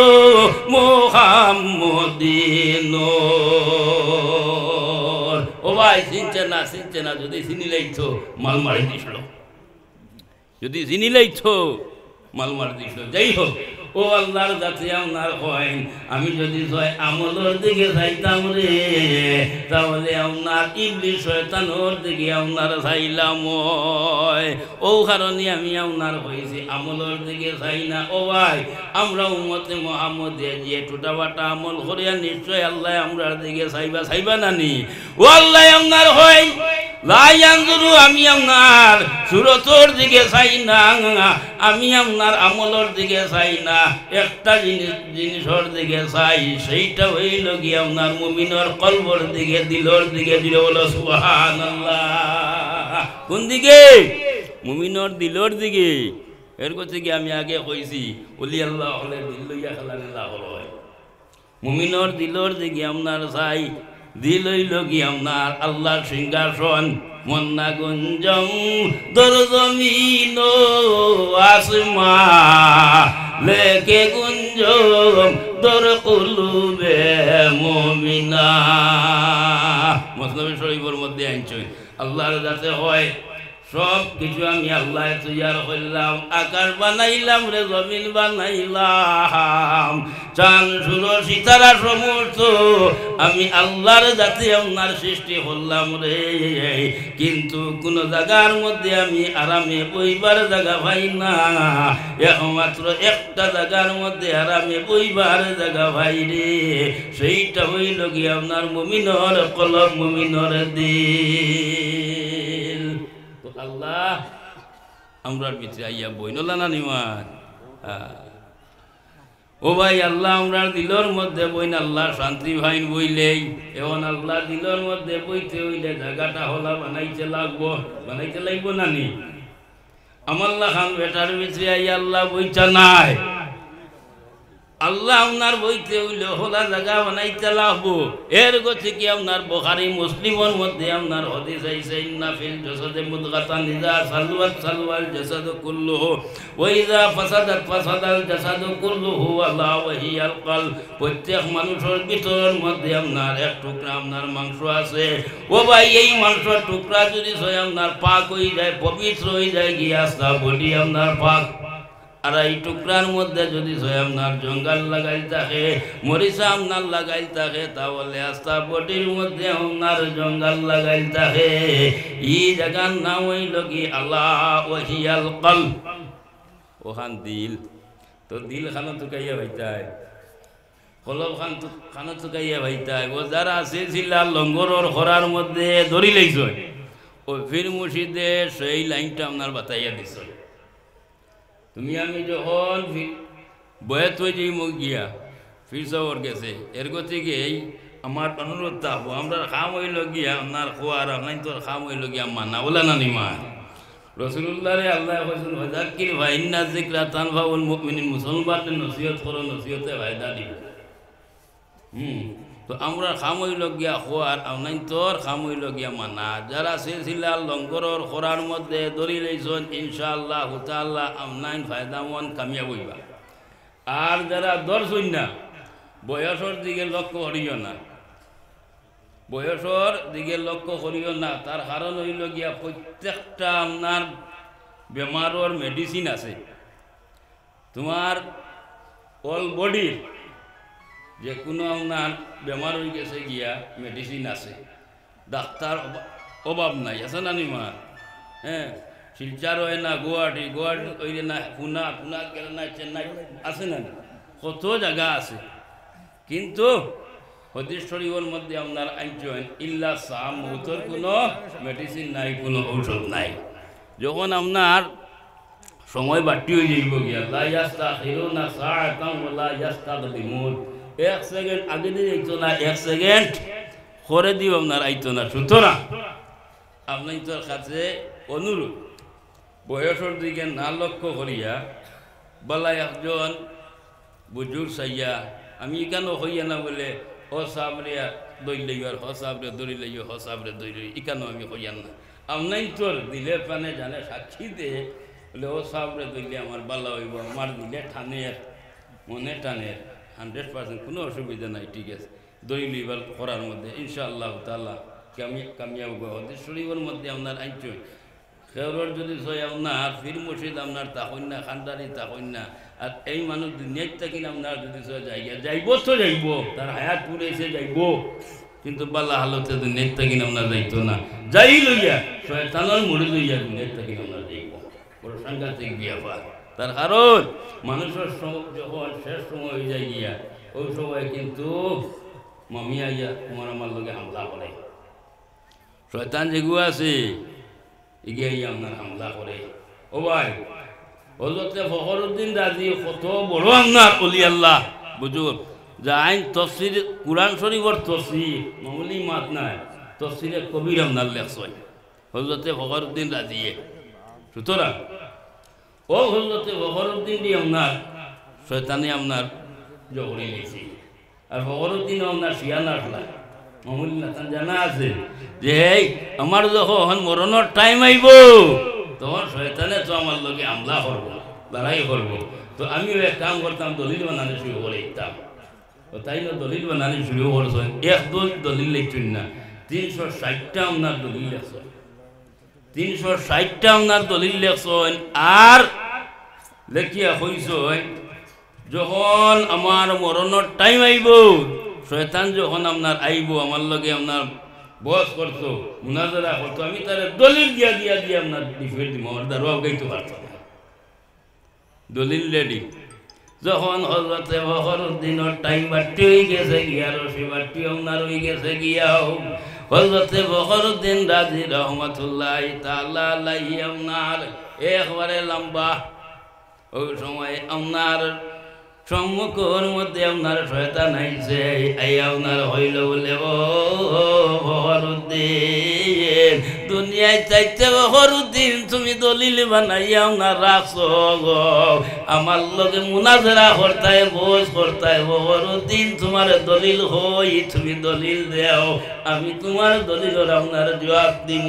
মোহাম্মদিনুর ও ভাই চিনছে না যদি চিনি লাইছো মাল মারি দিছিল যদি চিনি লাইছো মাল মারি দিছিল যাই হোক ও আল্লাহর কাছে আপনার হয় আমি যদি আমলের দিকে চাইতাম রে তাহলে আপনার ইবলিস শয়তানের দিকে আপনার চাইলাম ও কারণে আমি আপনার হয়েছি আমলের দিকে চাই না ও ভাই আমরা উম্মতে মুহাম্মদে যে টুটা বাটা আমল করিয়া নিশ্চয় আল্লাহ আমরার দিকে চাইবা নানি ও আল্লাহ আপনার হয় লাইয়ানজুরু আমি আপনার সুরতর দিকে চাই না আমি আপনার আমলের দিকে চাই না একটা জিনিসের দিকে চাই সেইটা হইল কি আপনার মুমিনের কলবর দিকে দিলর দিকে দিলে বলো সুবহানাল্লাহ কোন দিকে মুমিনের দিলর দিকে এর কথা কি আমি আগে কইছি ওলি আল্লাহ হলে দিল লইয়া খেলাল্লাহ হয় মুমিনের দিলর দিকে আপনার চাই দিল হইল কি আপনার আল্লাহর সিংহাসন মন্না গুঞ্জম দরজমিন আসমা লেকে গুঞ্জম দর কুলুবে মুমিনা মুসলিম শরীফের মধ্যে আনছেন আল্লাহর যাতে হয় সব কিছু আমি আল্লাহ তৈয়ার করলাম আকাশ বানাইলাম রে জমিন বানাইলাম চাঁদ সূর্য সিতারা সমস্ত আমি আল্লাহর জাতি আপনার সৃষ্টি করলাম রে কিন্তু কোন জায়গার মধ্যে আমি আরামে বইবার জায়গা পাই না একমাত্র একটা জায়গার মধ্যে আরামে বইবার জায়গা পাই রে সেইটা হইল কি আপনার মুমিনের কলব মুমিনের দিল আল্লাহ আমরার ভিতরে আইয়া বই নলা না নিমান ও ভাই আল্লাহ আমরার দিলর মধ্যে বইন আল্লাহ শান্তি ভাইন বইলেই এখন আল্লাহ দিলর মধ্যে বইতে হইলে জায়গাটা হলা বানাইতে লাগবো নানি আমাল্লা খান বেটার ভিতরে আইয়া আল্লাহ বইটা নাই আল্লাহ আপনার বইতে হইলে হলা জায়গা বানাইতে লাগবো এর গতি কি আপনার বুখারী মুসলিমের মধ্যে আপনার হাদিস আইছে ইন্না ফিল জাসাদে মুদগাতান ইযা সালওয়াল জাসাদু কুল্লুহু ওয়া ইযা ফাসাদাল জাসাদু কুল্লুহু আলা ওয়া হিয়াল কলব প্রত্যেক মানুষের ভিতরের মধ্যে আপনার এক টুকরা আপনার মাংস আছে ও ভাই এই মাংসের টুকরা যদি আপনার পাক হয়ে যায় পবিত্র হয়ে যায় গিয়াসা বডি আপনার পাক আর এই টুকরার মধ্যে যদি আপনার জঙ্গল লাগাই থাকে মরিচা আপনার লাগাই থাকে তাহলে আস্তা বডির মধ্যে আপনার জঙ্গল লাগাই থাকে এই জায়গার নাম হইল কি আল্লাহ ওয়াহিয়াল কলব ওখান দিল তো দিল খানো তুকাইয়া ভাইতাই কলব খানো তুকাইয়া ভাইতাই ও যারা আছে জিল্লার লঙ্গরের খরার মধ্যে ধরি লাইছ ও ফির মুর্শিদে সেই লাইনটা আপনার বাতাইয়া দিছ তুমি আমি যখন বয়ে তুই যে মুখ গিয়া ফিরসাওয়ার গেছে এর গতি গিয়েই আমার অনুরোধ থাকবো আমরা খাম হইল গিয়া আপনার খোয়ার আপনার তোর খাম হইল গিয়া মানা বলে না নিমান রসুল্লাহ রে আল্লাহ কইছেন ফাযাক্কির ফা ইন্না যিকরা তানফাউল মুমিনিন মুসলমানদের নসিহত করো নসিহতে ফায়দা দিব তো আমরা খাম হইল গিয়া খোয়ার আপনার তোর খাম হইল গিয়া মানা যারা সিলসিলার লঙ্গরের খোরার মধ্যে ধরি লইছেন ইনশাআল্লাহ তাআলা আপনার ফায়দামন কামিয়াব হইবা আর যারা ধরছই না বয়সের দিকে লক্ষ্য করিও না বয়সের দিকে লক্ষ্য করিও না তার কারণ হইল গিয়া প্রত্যেকটা আপনার বেমারের মেডিসিন আছে তোমার অল বডির যে কোনো আপনার বেমার হয়ে গেছে গিয়া মেডিসিন আছে ডাক্তার অভাব নাই আছে না নিমার হ্যাঁ শিলচার হয় না গুয়াহাটি ওই না পুনা গেলে না চেন্নাই আছে না কত জায়গা আছে কিন্তু হদিস শরীফের মধ্যে আপনার আইন ইল্লা সাম মৌতর কোনো মেডিসিন নাই কোনো ঔষধ নাই যখন আপনার সময় বাড়তি হয়ে যাইব গিয়া লা ইয়াস্তাখিরুনা সাআতান ওয়া লা ইয়াস্তাকদিমুন 1 সেকেন্ড আগে দিয়ে যাইতো না 1 সেকেন্ড পরে দিও আপনার আইতো না সুতরাং আপনি তোর কাছে অনুরোধ বয়সের দিকে না লক্ষ্য করিয়া বলা একজন বুজুর্গ চাইয়া আমি কেন হইয়া না বলে হ সাবরে দই লইব আর হ সাবরে দড়ি লইব হ সাবরে দই লই ইকানো আমি হইয়া না আপনাই তোর দিলে পানে জানে সাক্ষী দে বলে ও সাবরে দইলে আমার বালা হইব আমার দিলে টানের মনে টানের 100% কোনো অসুবিধা নাই ঠিক আছে দই লইবার করার মধ্যে ইনশাআল্লাহ তাআলা কামিয়াব হদিস শরীফের মধ্যে আপনার আইনচই খেওয়ার যদি সয় আপনার ফির মুর্শিদ আপনার তাকইন না খানদারি তাকইন না আর এই মানুষ দুনিয়ার থাকি আপনার যদি সয় জায়গা যাইব তো যাইব তার হায়াত পুরে এসে যাইব কিন্তু বালা হালতে দুনিয়ার থাকি আপনার যাইতো না যাই লইয়া শয়তানের মুড়ি লইয়া দুনিয়ার থাকি আপনার যাইব বড় সাংঘাতিক বিয়াপা তার কারণ মানুষের যখন শেষ সময় হয়ে যায় গিয়া ওই সময় কিন্তু মামিয়া ইয়া তোমার আমার লগে হামলা করে শয়তান যেগুলো আছে এগিয়ে আপনার হামলা করে ও ভাই হযরতে ফখরুদ্দিন রাজি কত বড় আপনার ওলি আল্লাহ বুঝুন যা আইন তফসির কুরআন শরীফের তফসির মামুলি মাত নাই তফসিরে কবির আপনার লেখছয় হযরতে ফখরুদ্দিন রাজিয়ে সুতরাং ও হযরতে ফখরুদ্দিন দিয়ে আপনার শয়তানে আপনার জগড়ে গেছি আর ফখরুদ্দিন আপনার শিয়ানা আসলা মামুলি নাতান জানা আছে যে আমার যখন মরণের টাইম আইব তখন শয়তানে তো আমার লগে হামলা করবো লড়াই করবো তো আমিও এক কাম করতাম দলিল বানানো শুরু করে দিতাম তো তাই না দলিল বানানো শুরু করছেন এক দলিল লিখছেন না 360টা আপনার দলিল লেখছেন 360টা আপনার দলিল লেখছেন আর লেখিয়া হইছেন যখন আমার মরণের টাইম আইব শয়তান যখন আপনার আইব আমার লগে আপনার বস করতো মুনাজারা করতো আমি তার দলিল দিয়া দিয়া দিয়ে আপনার ডিফেন্ড দিব আমার দারোয়াও গাইতে পারতো না দলিল রেডি যখন হযরতে ফখরুদ্দিনের টাইম বাড়তি হয়ে গেছে গিয়া রশি বাড়তি আপনার হয়ে গেছে গিয়াও হযরতে ফখরুদ্দিন রাজি রহমাতুল্লাহ তাআলা আলাইহি আপনার একবারে লম্বা ওই সময় আপনার সম্মুখের মধ্যে আপনার শয়তান আইছে এই আপনার হইল বলে ও ফখরুদ্দিন দুনিয়ায় চাইতে ফখরুদ্দিন তুমি দলিল বানাইয়া আপনার রাখছো গো আমার লগে মুনাজারা করতায় বোঝ করতায় ফখরুদ্দিন তোমার দলিল হই তুমি দলিল দেও আমি তোমার দলিলের আপনার জবাব দিব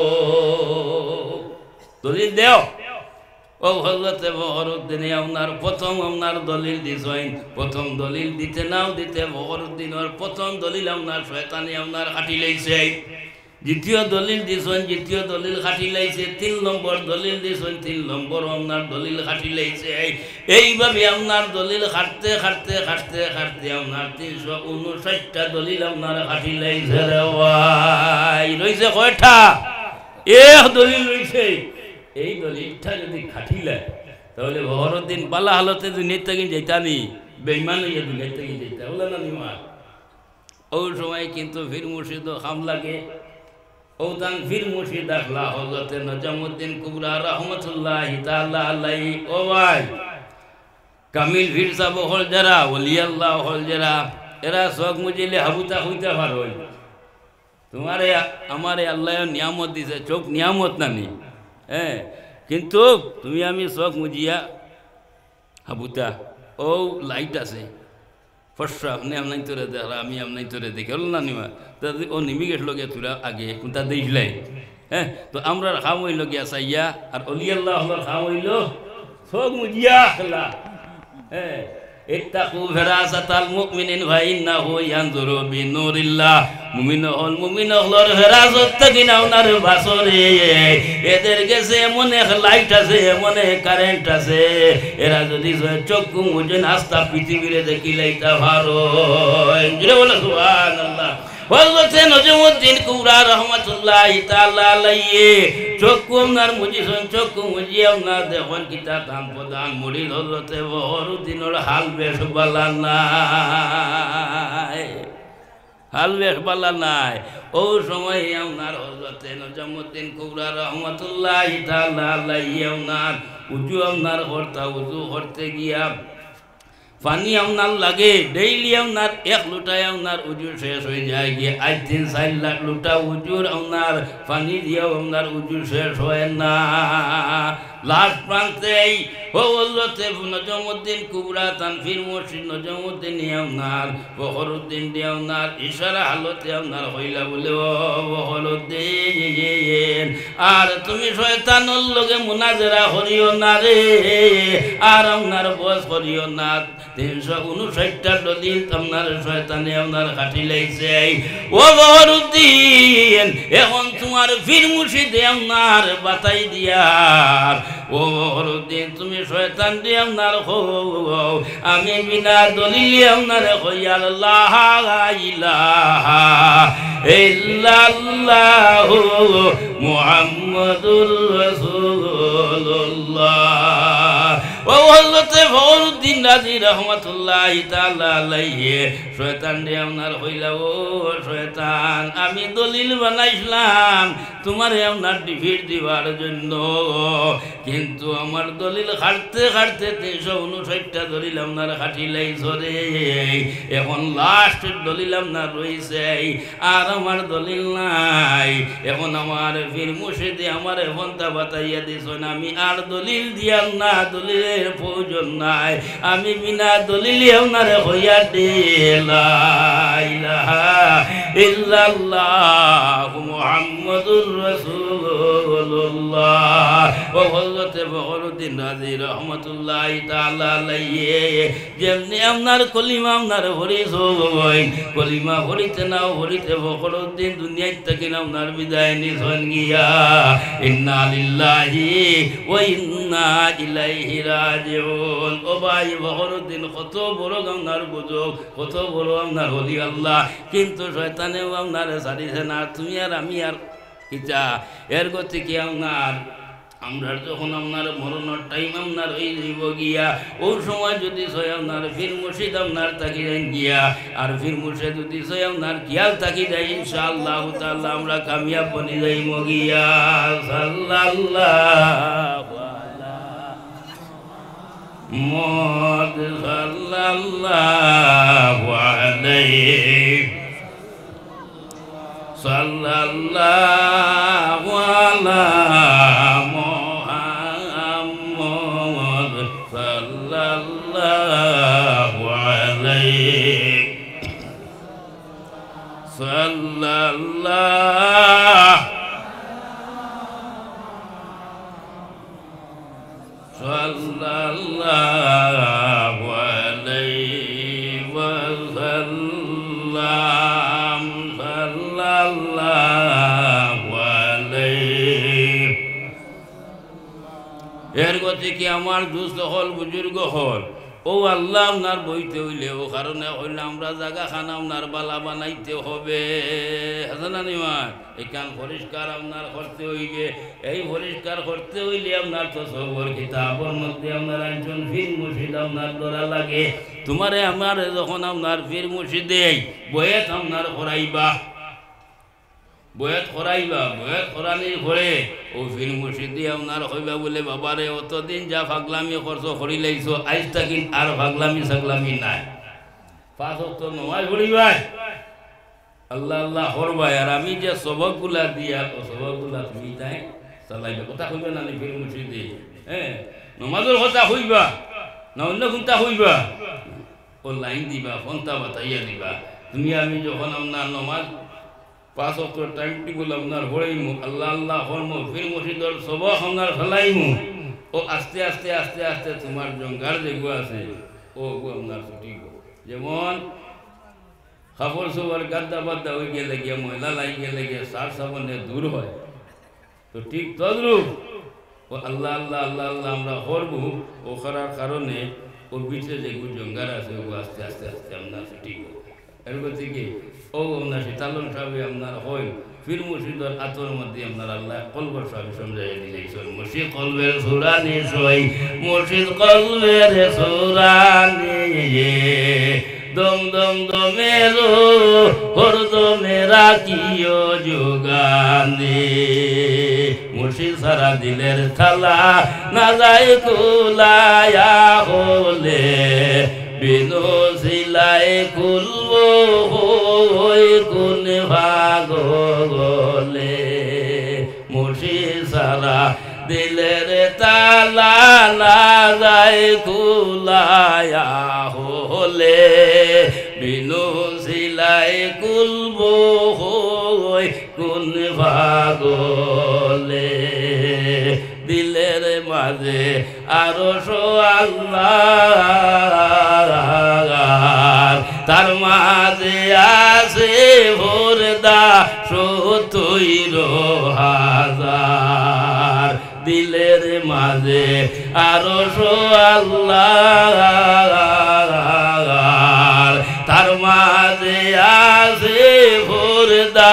দলিল দেও ও হযরতে ফখরুদ্দিনে আপনার প্রথম আপনার দলিল দিছেন প্রথম দলিল দিতে নাও দিতে ফখরুদ্দিনের প্রথম দলিল আপনার শয়তানে আপনার কাটি লাইছে দ্বিতীয় দলিল দিছেন দ্বিতীয় দলিল কাটি লাইছে 3 নম্বর দলিল দিছেন 3 নম্বর আপনার দলিল কাটি লাইছে এইভাবে আপনার দলিল কাটতে কাটতে কাটতে কাটতে আপনার 359টা দলিল আপনার কাটি লাইছে রে ভাই রইছে কয়টা এক দলিল রইছে এই দলিলটা যদি খাটিলে তাহলে ফখরুদ্দিন বালা হালতে দুনিয়ার থেকে যাইতানি বেঈমান হইয়া দুনিয়ার থেকে যাইতা বলে না নিমা ওই সময় কিন্তু ফির মুর্শিদ খাম লাগে ও তান ফির মুর্শিদ আখলা হযরতে নজমউদ্দিন কুবরা রাহমাতুল্লাহি তাআলা আলাইহি ও ভাই কামিল ফির সাহেব হল যারা ওলি আল্লাহ হল যারা এরা শখ মুজিলে হাবুতা হইতে পারো তোমারে আমারে আল্লাহ নিয়ামত দিছে চোখ নিয়ামত নানি হ্যাঁ কিন্তু তুমি আমি শখ মুজিয়া হাবুতা ও লাইট আছে ফর্সা আপনি আপনাই তোরে দেখা আমি আপনাই তোরে দেখে হল না নিমা তা ও নিমি গেছিল গে তোরা আগে কোনটা দেখলাই হ্যাঁ তো আমরা খাম হইল গিয়া চাইয়া আর অলি আল্লাহ হল খাম হইল শখ মুজিয়া খেলা হ্যাঁ ইত্তাকু ফিরাসাতাল মুমিনিন ওয়া ইন্নাহু ইয়ানজুরু বিনুরিল্লাহ মুমিন হলর ফেরাসত থেকে নাওনার বাসরে এদের গেছে এমন এক লাইট আছে এমন এক কারেন্ট আছে এরা যদি চক্ষু মুজে নাস্তা পৃথিবীরে দেখি লাইতা ভালো জুড়ে বলো সুবহানাল্লাহ হযরতে নজমউদ্দিন কুবরা রাহমাতুল্লাহি তাআলা আলাইহি চক্ষু আপনার মুজিছেন চক্ষু মুজিয়ে আপনার দেখুন কিতা দাম প্রদান মুড়িদ হযরতে ফখরুদ্দিনের হাল বেশ বালা নাই হাল বেশ বালা নাই ও সময় আপনার হযরতে নজমউদ্দিন কুবরা রাহমাতুল্লাহি তাআলা আলাইহি আপনার উজু আপনার করতা উজু করতে গিয়া পানি আপনার লাগে ডেইলি আপনার 1 লোটায় আপনার উজু শেষ হয়ে যায় গিয়ে আজ 3-4 লোটা উজুর আপনার পানি দিয়েও আপনার উজু শেষ হয় না লাস্ট প্রান্তেই হজরতে নজমুদ্দিন কুবরা তানফির মুর্শিদ নজমুদ্দিন আপনার বখরুদ্দিন দিয়ে আপনার ইশারা হালতে আপনার হইলা বলে ও বখরুদ্দিন আর তুমি শয়তানের লগে মুনাজারা করিও না রে আর আপনার বস করিও না 359টা দলিল আপনার শয়তানে আপনার কাটি লাইছে ও বখরুদ্দিন এখন তোমার ফির মুর্শিদে আপনার বাতাই দিয়ার ও বখরুদ্দিন তুমি শয়তান দিয়ে আপনার হো আমি বিনা দলিলে আপনার হইয়ার লা ইলাহা ইল্লাল্লাহু মুহাম্মাদুর রাসূলুল্লাহ ও হযরতে ফখরুদ্দিন রাজি রাহমাতুল্লাহি তাআলা আলাইহি শয়তান দিয়ে আপনার হইলা ও শয়তান আমি দলিল বানাইছিলাম তোমারে আপনার ডিফিট দিবার জন্য কিন্তু আমার দলিল খাটতে খাটতে 359টা দলিল আপনার খাটি লাইছো রে এখন লাস্ট দলিল আপনার রইছে আর আমার দলিল নাই এখন আমার ফির মুর্শিদে আমার ফোনটা বাতাইয়া দিছেন আমি আর দলিল দিয়াম না দলিলের প্রয়োজন নাই আমি বিনা দলিলে আপনার হইয়া লা ইলাহা ইল্লাল্লাহ মুহাম্মাদুর রাসূলুল্লাহ ও হযরতে ফখরুদ্দিন রাজি রাহমাতুল্লাহি তাআলা আলাইহি যেমনি আপনার কলিমা আপনার হরিস হই কলিমা হরিতে নাও হরিতে ফখরুদ্দিন দুনিয়া থেকে আপনার বিদায় নিছেন গিয়া ইন্না লিল্লাহি ওয়া ইন্না ইলাইহি রাজিউন ও ভাই ফখরুদ্দিন কত বড় আপনার বুজুর্গ কত বড় আপনার ওলি আল্লাহ কিন্তু শয়তানেও আপনার ছাড়িছে না তুমি আর আমি আর কিতা এর গতি কি আপনার আমরা যখন আপনার মরণের টাইম আপনার হয়ে যাব গিয়া ওই সময় যদি সয় আপনার ফির মুর্শিদ আপনার থাকি যাই গিয়া আর ফির মুর্শিদ যদি সয় আপনার কিয়াল থাকি যাই ইনশাআল্লাহ তাআলা আমরা কামিয়াব বনি যাই মগিয়া সাল্লাল্লাহু আলা মুহাম্মদ সাল্লাল্লাহু আলাইহি সাল্লাল্লাহু আলা মুহাম্মদ সাল্লাল্লাহু আলাইহি সাল্লাল্লাহু আলাইহি ওয়াসাল্লাম সাল্লাল্লাহু আলাইহি এর গতি কি আমার দুস্থ হল বুজুর্গ হল ও আল্লাহ আপনার বইতে হইলে ও কারণে হইলে আমরা জায়গা খানা আপনার বালা বানাইতে হবে হাসানা নিমান এখান পরিষ্কার আপনার করতে হইবে এই পরিষ্কার করতে হইলে আপনার তো সবর কিতাবর মধ্যে আপনার একজন ফির মুর্শিদ আপনার ধরা লাগে তোমারে আমার যখন আপনার ফির মুর্শিদে বয়েত আপনার করাইবা বয়াত করাইবা বয়াত করানির ঘরে ও ফির মুর্শিদি আপনার হইবা বলে বাবারে অতদিন যা ফাগলামি খরচ করি লাইছো আজ তাকিন আর ফাগলামি সাগলামি নাই 5 ওয়াক্ত নামাজ পড়িবাই আল্লাহ আল্লাহ করবাই আর আমি যে সবকগুলা দিয়া তো সবকগুলা তুমি তাই চালাইবা কথা কইবা না ফির মুর্শিদি হ্যাঁ নামাজের কথা হইবা না অন্য কোনটা হইবা ও লাইন দিবা ফোনটা বাতাইয়া দিবা তুমি আমি যখন আপনার নামাজ 5 ওয়াক্ত টাইম টেবিল আপনার হইমু আল্লাহ আল্লাহ হরমু ফির মুর্শিদর সবক আপনার ফলাইমু ও আস্তে আস্তে আস্তে আস্তে তোমার জঙ্গার যেগুলো আছে ও আপনার ছুটি যেমন কাপড় সবার গাদ্দা বাদ্দা হয়ে গেলে গিয়ে ময়লা লাই গেলে গিয়ে সার সাবনে দূর হয় তো ঠিক তদ্রূপ ও আল্লাহ আল্লাহ আল্লাহ আল্লাহ আমরা করবো ও করার কারণে ওর ভিতরে যেগুলো জঙ্গার আছে ও আস্তে আস্তে আস্তে আপনার ছুটি এর থেকে ও আপনার শীতালন সাহেব আপনার হয় ফির মুর্শিদর আতর মধ্যে আপনার আল্লাহ কলবর সাহেব সমঝাই দিলেছেন মুর্শিদ কলবের সুরানি সই মুর্শিদ কলবের সুরানি দম দম দমেরো হরদমে রাখিও যোগানে মুর্শিদ সারা দিলের থালা না যায় কুলায়া হলে বিনু সিলাই খুলবো কোন ভাগলে মুর্শিদ সারা দিলের তালা না যায় কুলায়া হলে বিনু সিলাই খুলবো কোন ভাগলে দিলের মাঝে আরো আল্লাহ তার মাঝে আছে ভোরদা ৭০,০০০ দিলের মাঝে আরো আল্লাহ তার মাঝে আছে ভোরদা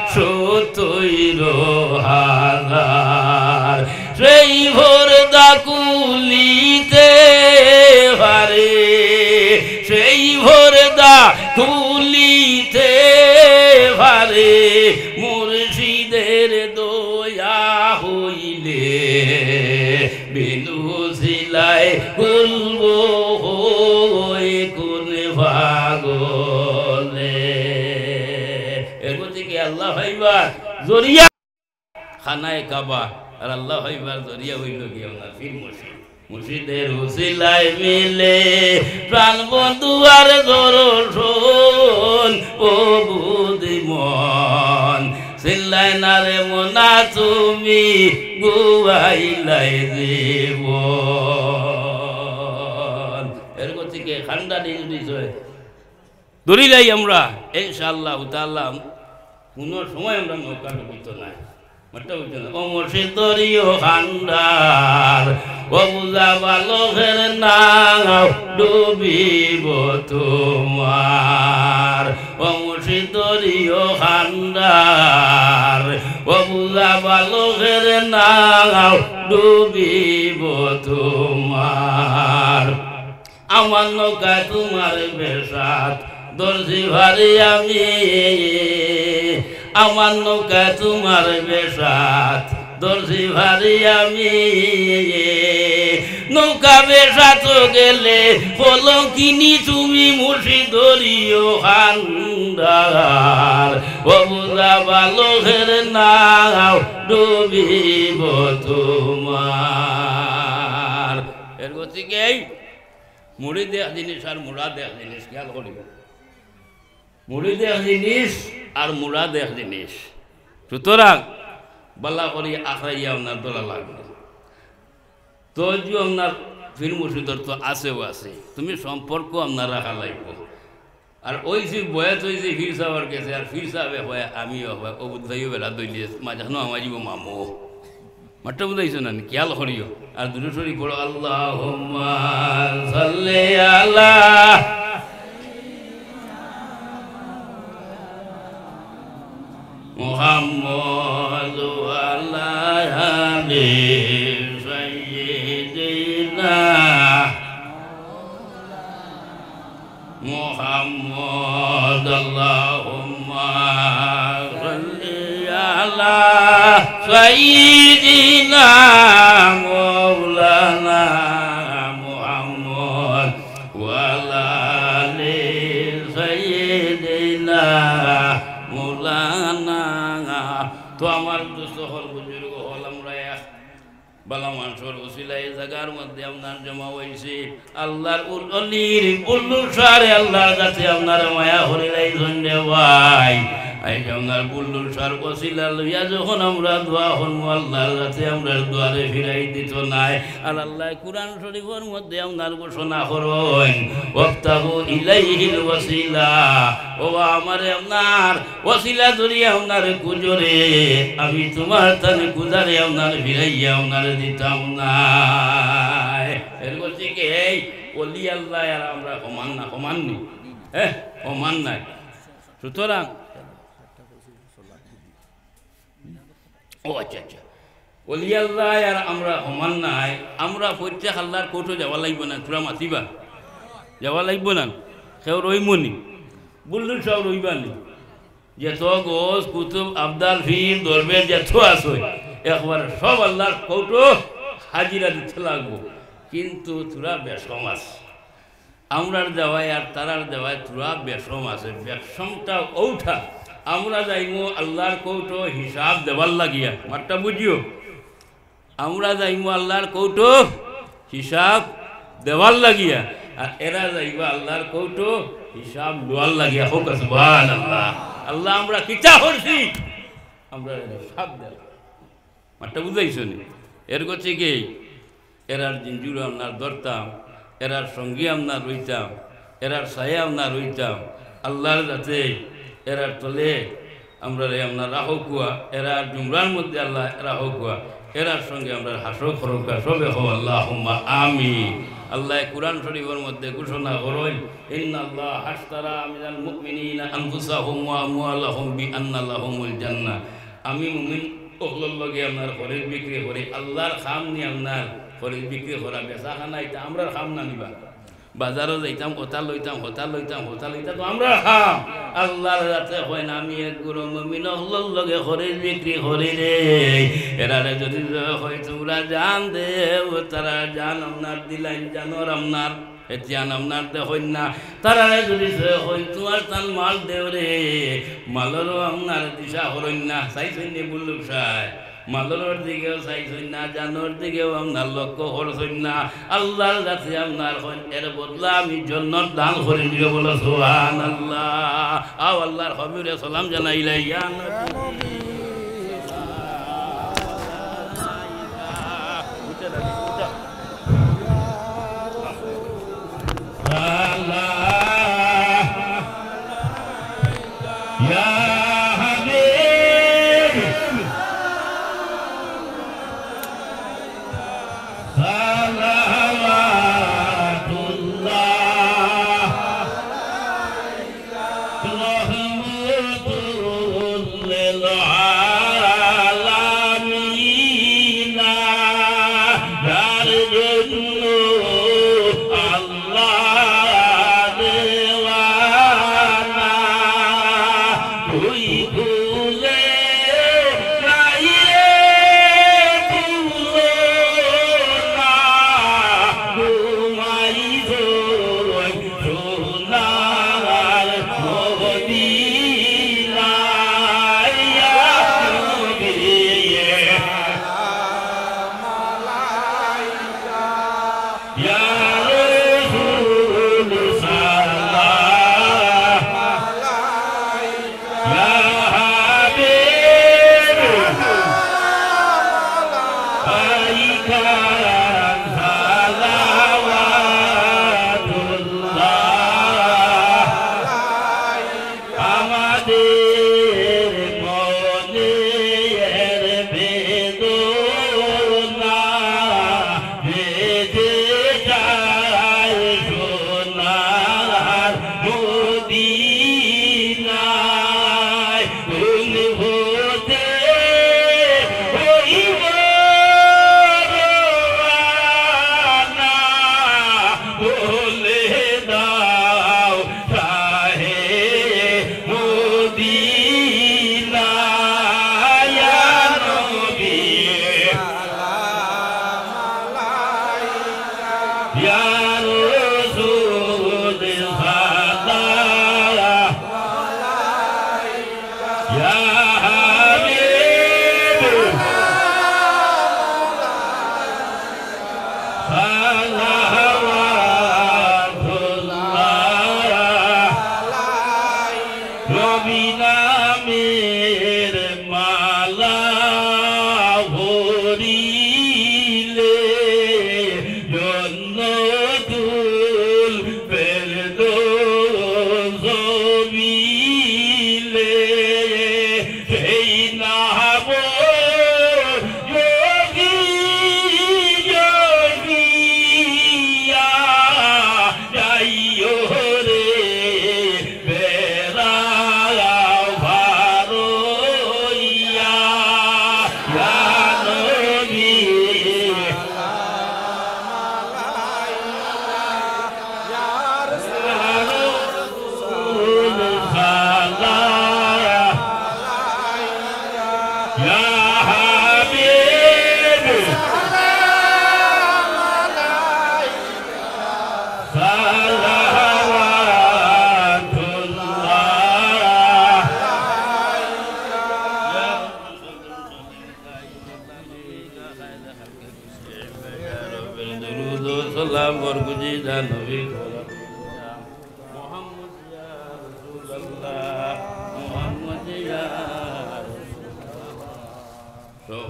৭০,০০০ সেই ভোরদা কুলিতে পারে সেই ভোরদা কুলিতে পারে মুর্শিদের দয়া হইলে বিনু সিলাই খুলবো কোন ভাগলে এর থেকে আল্লাহ ভাইবার জরিয়া খানায় কাবা আর আল্লাহ ভাইবার জরিয়া হইল গিয়ে ওনার ফির মুর্শিদ মুর্শিদের উসিলায় মিলে প্রাণ বন্ধু আর দর্শন ও বুদ্ধিমন সিল্লাই না রে মোনা তুমি গুয়াইলাই জীবন এরকম থেকে ঠান্ডা দিন ধরিলাই আমরা ইনশাআল্লাহ তাআলা কোনো সময় আমরা নৌকা ডুবিত নাই অমর্ষিদরীয় খান্ডার ও বুঝা বালকের নাও ডুবিব তোমার অমর্ষিদরীয় খান্ডার ও বুঝা বালকের নাও ডুবিব তোমার আমার নৌকা তোমার বেশাত দর্জি ভারি আমি আমার নৌকা তোমার বেশাত দর্জি ভারি আমি নৌকা বেশাত গেলে পলঙ্কিনি তুমি মুর্শিদরীয় খান্ডার ও বুঝা বালকের নাও ডুবিব তোমার এর গতিকে মুড়ি দেখ জিনিস আর মুড়া দেখ জিনিস খেয়াল করিব মুড়ি দেখ জিনিস আর মুড়া দেখ জিনিস সুতরাং বালা করি আখড়াইয়া আপনার দোলা লাগবে তো যে আপনার ফির মুর্শিদর তো আছেও আছে তুমি সম্পর্ক আপনার রাখা লাগবে আর ওই যে বয়াত ওই যে ফির সাহেবের গেছে আর ফির সাহেবে হয় আমিও হয় ও বুধাইও বেলা দইলে মাঝানো আমার যাব মামো মাঠটা বুঝাইছো না খেয়াল করিও আর দুটো শরীফ পড়ো আল্লাহুম্মা সাল্লি আলা মুহাম্মদ ওয়া আলা আলি সাইয়্যিদিনা মুহাম্মদ আল্লাহুম্মা সাল্লি আলা সাইয়্যিদিনা মাওলানা মুহাম্মদ ওয়া আলা আলি সাইয়্যিদিনা মাওলানা তো আমার দোস্ত হল বুজুর্গ হল আমরা বালা মানুষের ওসিলাই জায়গার মধ্যে আপনার জমা হয়েছে আল্লাহর অলির উল্লুর সারে আল্লাহর কাছে আপনার মায়া হরিলাই ধন্যবাদ এই আপনার বুল্লুর সার ওসিলা লইয়া যখন আমরা দোয়া হনমু আল্লাহর কাছে আমরা দুয়ারে ফিরাই দিত নাই আর আল্লাহ কুরআন শরীফের মধ্যে আপনার ঘোষণা করেন ওয়াবতাগু ইলাইহিল ওয়াসিলা ও আমার আপনার ওসিলা ধরিয়া আপনার কুজরে আমি তোমার তানে কুজারে আপনার ফিরাইয়া আপনার দিতাম না এর বলছি কি এই ওলি আল্লাহ আর আমরা সমান নি সমান নাই সুতরাং ও আচ্ছা আচ্ছা ওলি আল্লাহ আর আমরা সমান নাই আমরা প্রত্যেক আল্লাহর কোর্টে যাওয়া লাগবে না তোরা মাতিবা যাওয়া লাগবে না সেও রইমনি বুল্লুর সব রইবানি যেত গোস কুতুব আবদাল ফির দরবের যেত আসই একবার সব আল্লাহর কৌটো হাজিরা দিতে লাগবো কিন্তু তোরা বেশম আছে আমরার দেওয়ায় আর তারার দেওয়ায় তোরা বেশম আছে বেশমটা ওঠা আমরা যাইমো আল্লাহর কৌটো হিসাব দেবার লাগিয়া মারটা বুঝিও আমরা যাইমো আল্লাহর কৌটো হিসাব দেওয়ার লাগিয়া আর এরা যাইবা আল্লাহর কৌটো হিসাব লোয়ার লাগিয়া হোক সুবহানাল্লাহ আল্লাহ আমরা কিতা করছি আমরা হিসাব দেব মারটা বুঝাইছো নি এর করছে কি এরার জিঞ্জুর আপনার ধরতাম এরার সঙ্গী আপনার রইতাম এরার ছায়া আপনার রইতাম আল্লাহর যাতে এরার তলে আমরা আপনার রাহকুয়া এরার জুমরার মধ্যে আল্লাহ রাহকুয়া এরার সঙ্গে আমরা হাসো খরকা সবে হো আল্লাহুম্মা আমিন আল্লাহ কুরআন শরীফের মধ্যে ঘোষণা করেন ইন্নাল্লাহ হাশতারা মিনাল মুমিনিনা আনফুসাহুম ওয়া আমওয়ালাহুম বিআন্না লাহুমুল জান্নাহ আমি মুমিন ওগুলোর লগে আপনার খরিদ বিক্রি করি আল্লাহর খাম নি আপনার খরিদ বিক্রি করা বেচা খানা এটা আমরা খাম না নিবা বাজারও যাইতাম হতা লইতাম তো আমরা খাম আল্লাহর রাতে হয় না আমি এক গুরু মুমিন ওগুলোর লগে খরিদ বিক্রি করি রে এরারে যদি হয় তোমরা জান দে তারা জান আপনার দিলাইন জানোর আপনার এতিয়ান আপনার দেখেন না তারারে যদি হয় তোমার তান মাল দেও রে মালেরও আপনার দিশা হরণ না চাইছেন নি বুল্লুক সাই মালের দিকেও চাইছেন না জানোর দিকেও আপনার লক্ষ্য করছেন না আল্লাহর কাছে আপনার এর বদলা আমি জন্নত দান করে দিও বলো সুবহানাল্লাহ আও আল্লাহর হবিরে সালাম জানাইলা ইয়া নবী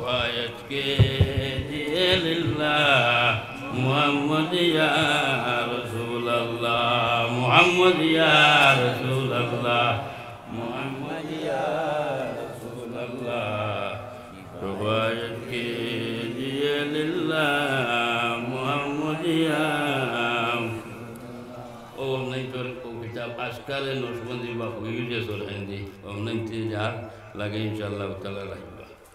روايت کے لیے للہ محمد یا رسول اللہ محمد یا رسول اللہ محمد یا رسول اللہ روايت کے لیے للہ محمد یا اوم نہیں تو کتاب اشکال نوشبندی باقی جو سر ہندی اوم نہیں تیجار لگے انشاءاللہ تعالی رہی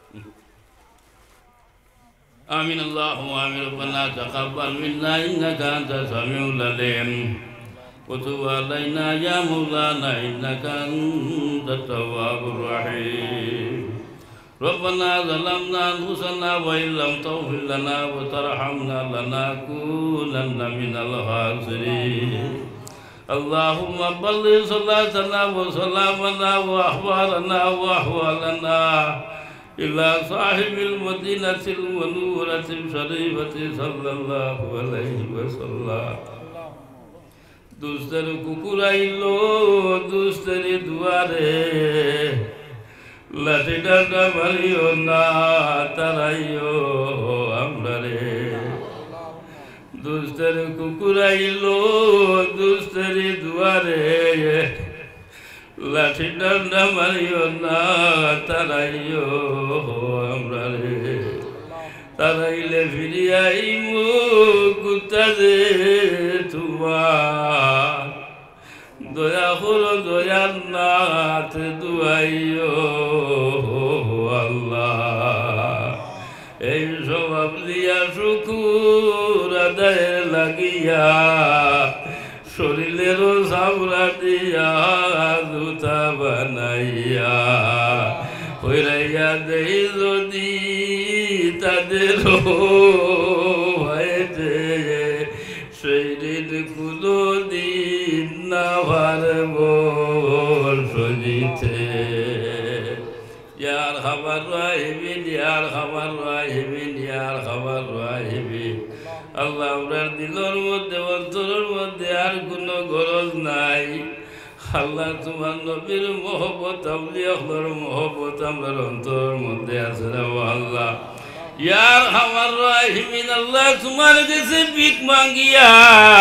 آمين اللهم آمين ربنا تقبل منا إنك أنت السميع العليم وتب علينا يا مولانا إنك أنت التواب الرحيم ربنا ظلمنا أنفسنا وإن لم تغفر لنا وترحمنا لنكونن من الخاسرين اللهم بلغ صلاتنا وسلامنا وأحوالنا وأحوالنا إلى صاحب المدينة المنورة الشريفة صلى الله عليه وسلم دوستر কুকুরাইলো দুস্তের দুয়ারে লাঠি ডান্ডা মারিও না তারাইও আমরা রে দুস্তের কুকুরাইলো দুস্তের দুয়ারে লাঠি ডান্ডা মারিও না তারাইও আমরা রে তারাইলে ফিরিয়াই মুকুতারে তোমার দয়া করো দয়ার নাথ দুয়াইও আল্লাহ এই স্বভাব দিয়া শুকুর আদায় লাগিয়া শরীরেরও সাবরা দিয়া জুতা বানাইয়া হইরাইয়া দেই যদি তাদেরও ভয়েতে সেই দিন কোনো দিন না পারব সজিতে ইয়ার খাবার রাহিবিন ইয়ার খাবার রাহিবিন ইয়ার খাবার রাহিবিন আল্লাহ আমরার দিলের মধ্যে অন্তরের মধ্যে আর কোনো গরজ নাই আল্লাহ তোমার নবীর মহব্বত আউলিয়ার মহব্বত আমরার অন্তরের মধ্যে আছে রে আল্লাহ ইয়ার খাবার রাহিবিন আল্লাহ তোমার কাছে ভিক মাঙ্গিয়া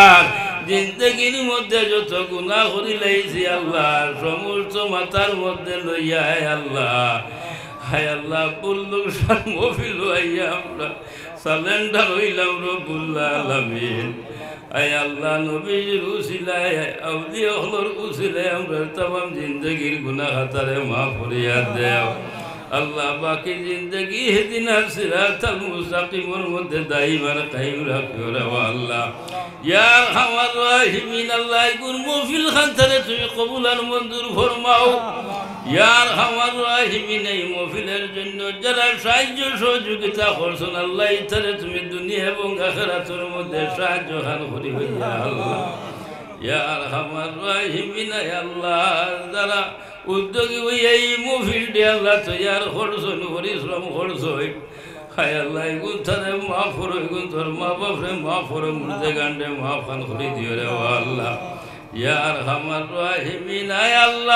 জিন্দগির মধ্যে যত গুনাহ করি লাইছি আল্লাহ সমস্ত মাথার মধ্যে লইয়া আল্লাহ হায় আল্লাহ বললো মহফিল হইয়া আমরা সালেন্ডার হইলাম রব্বুল আলামিন আয় আল্লাহ নবীর উসিলায় আউলিয়া হলর উসিলায় আমরা तमाम জিন্দগির গুনাহ খাতারে মাফ করিয়া দেও আল্লাহ বাকি জিন্দগি হেদিনা সিরাতাল মুস্তাকিমের মধ্যে দাইমান কায়েম রাখিও রে আল্লাহ ইয়া আরহামার রাহিমিন আল্লাহ গুর মহফিল খানতারে তুমি কবুল আর মঞ্জুর ফরমাও ইয়া আরহামার রাহিমিন এই মহফিলের জন্য যারা সাহায্য সহযোগিতা করছেন আল্লাহ ইতারে তুমি দুনিয়া এবং আখিরাতের মধ্যে সাহায্য খান করি হইয়া আল্লাহ ইয়া আরহামার রাহিমিন আল্লাহ যারা উদ্যোগী হই এই মহফিলটি আল্লাহ তৈয়ার করছেন পরিশ্রম করছেন হায় আল্লাহ এগুন তারে মাফ করো এগুন তোর মা বাপরে মাফ করো মুর্দে গান্ডে মাফ খান করে দিও রে আল্লাহ ইয়া আরহামার রাহিমিন আয়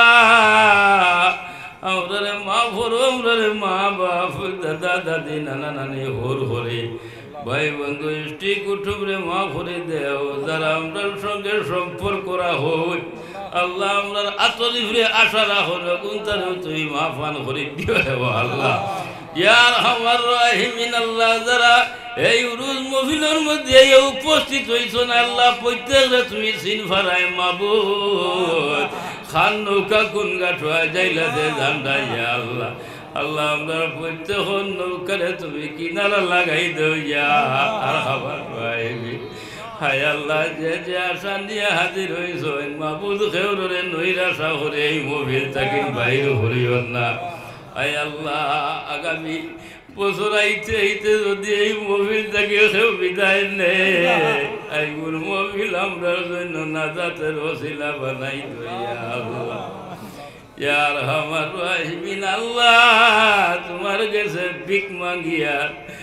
আল্লাহ আমরারে মাফ করো আমরারে মা বাপ দাদা দাদি নানা নানি হোর হরে ভাই বন্ধু ইষ্টি কুটুমরে মাফ করে দেও যারা আমরার সঙ্গে সম্পর্ক রাখো আল্লাহ আমরার আতরিফরে আশা রাখো গুণ তারে তুই মাফান করে দিও রে আল্লাহ ইয়া আরহামার রাহিমিন আল্লাহ যারা এই উরুজ মহফিলের মধ্যে উপস্থিত হইছেন আল্লাহ প্রত্যেকরে তুমি চিন ফারায় মাবুদ খান নৌকা কোন গাঠুয়া যাইলাতে জানডা ইয়া আল্লাহ আল্লাহ আমরা প্রত্যেক নৌকারে তুমি কিনারা লাগাই দেও ইয়া আরহামার রাহিমিন হায় আল্লাহ যে যে আশা নিয়ে হাজির হইছেন মাবুদ খেউরে নৈরাশা করে এই মহফিল থেকে বাইর হরিও না আয় আল্লাহ আগামী বছর আইতে আইতে যদি এই মহফিল থেকে কেউ বিদায় নেয় এইগুলো মহফিল আমরার জন্য নাজাতের ওসিলা বানাই দইয়া আল্লাহ ইয়া আরহামার রাহিমিন আল্লাহ তোমার কাছে ভিক মাঙ্গিয়া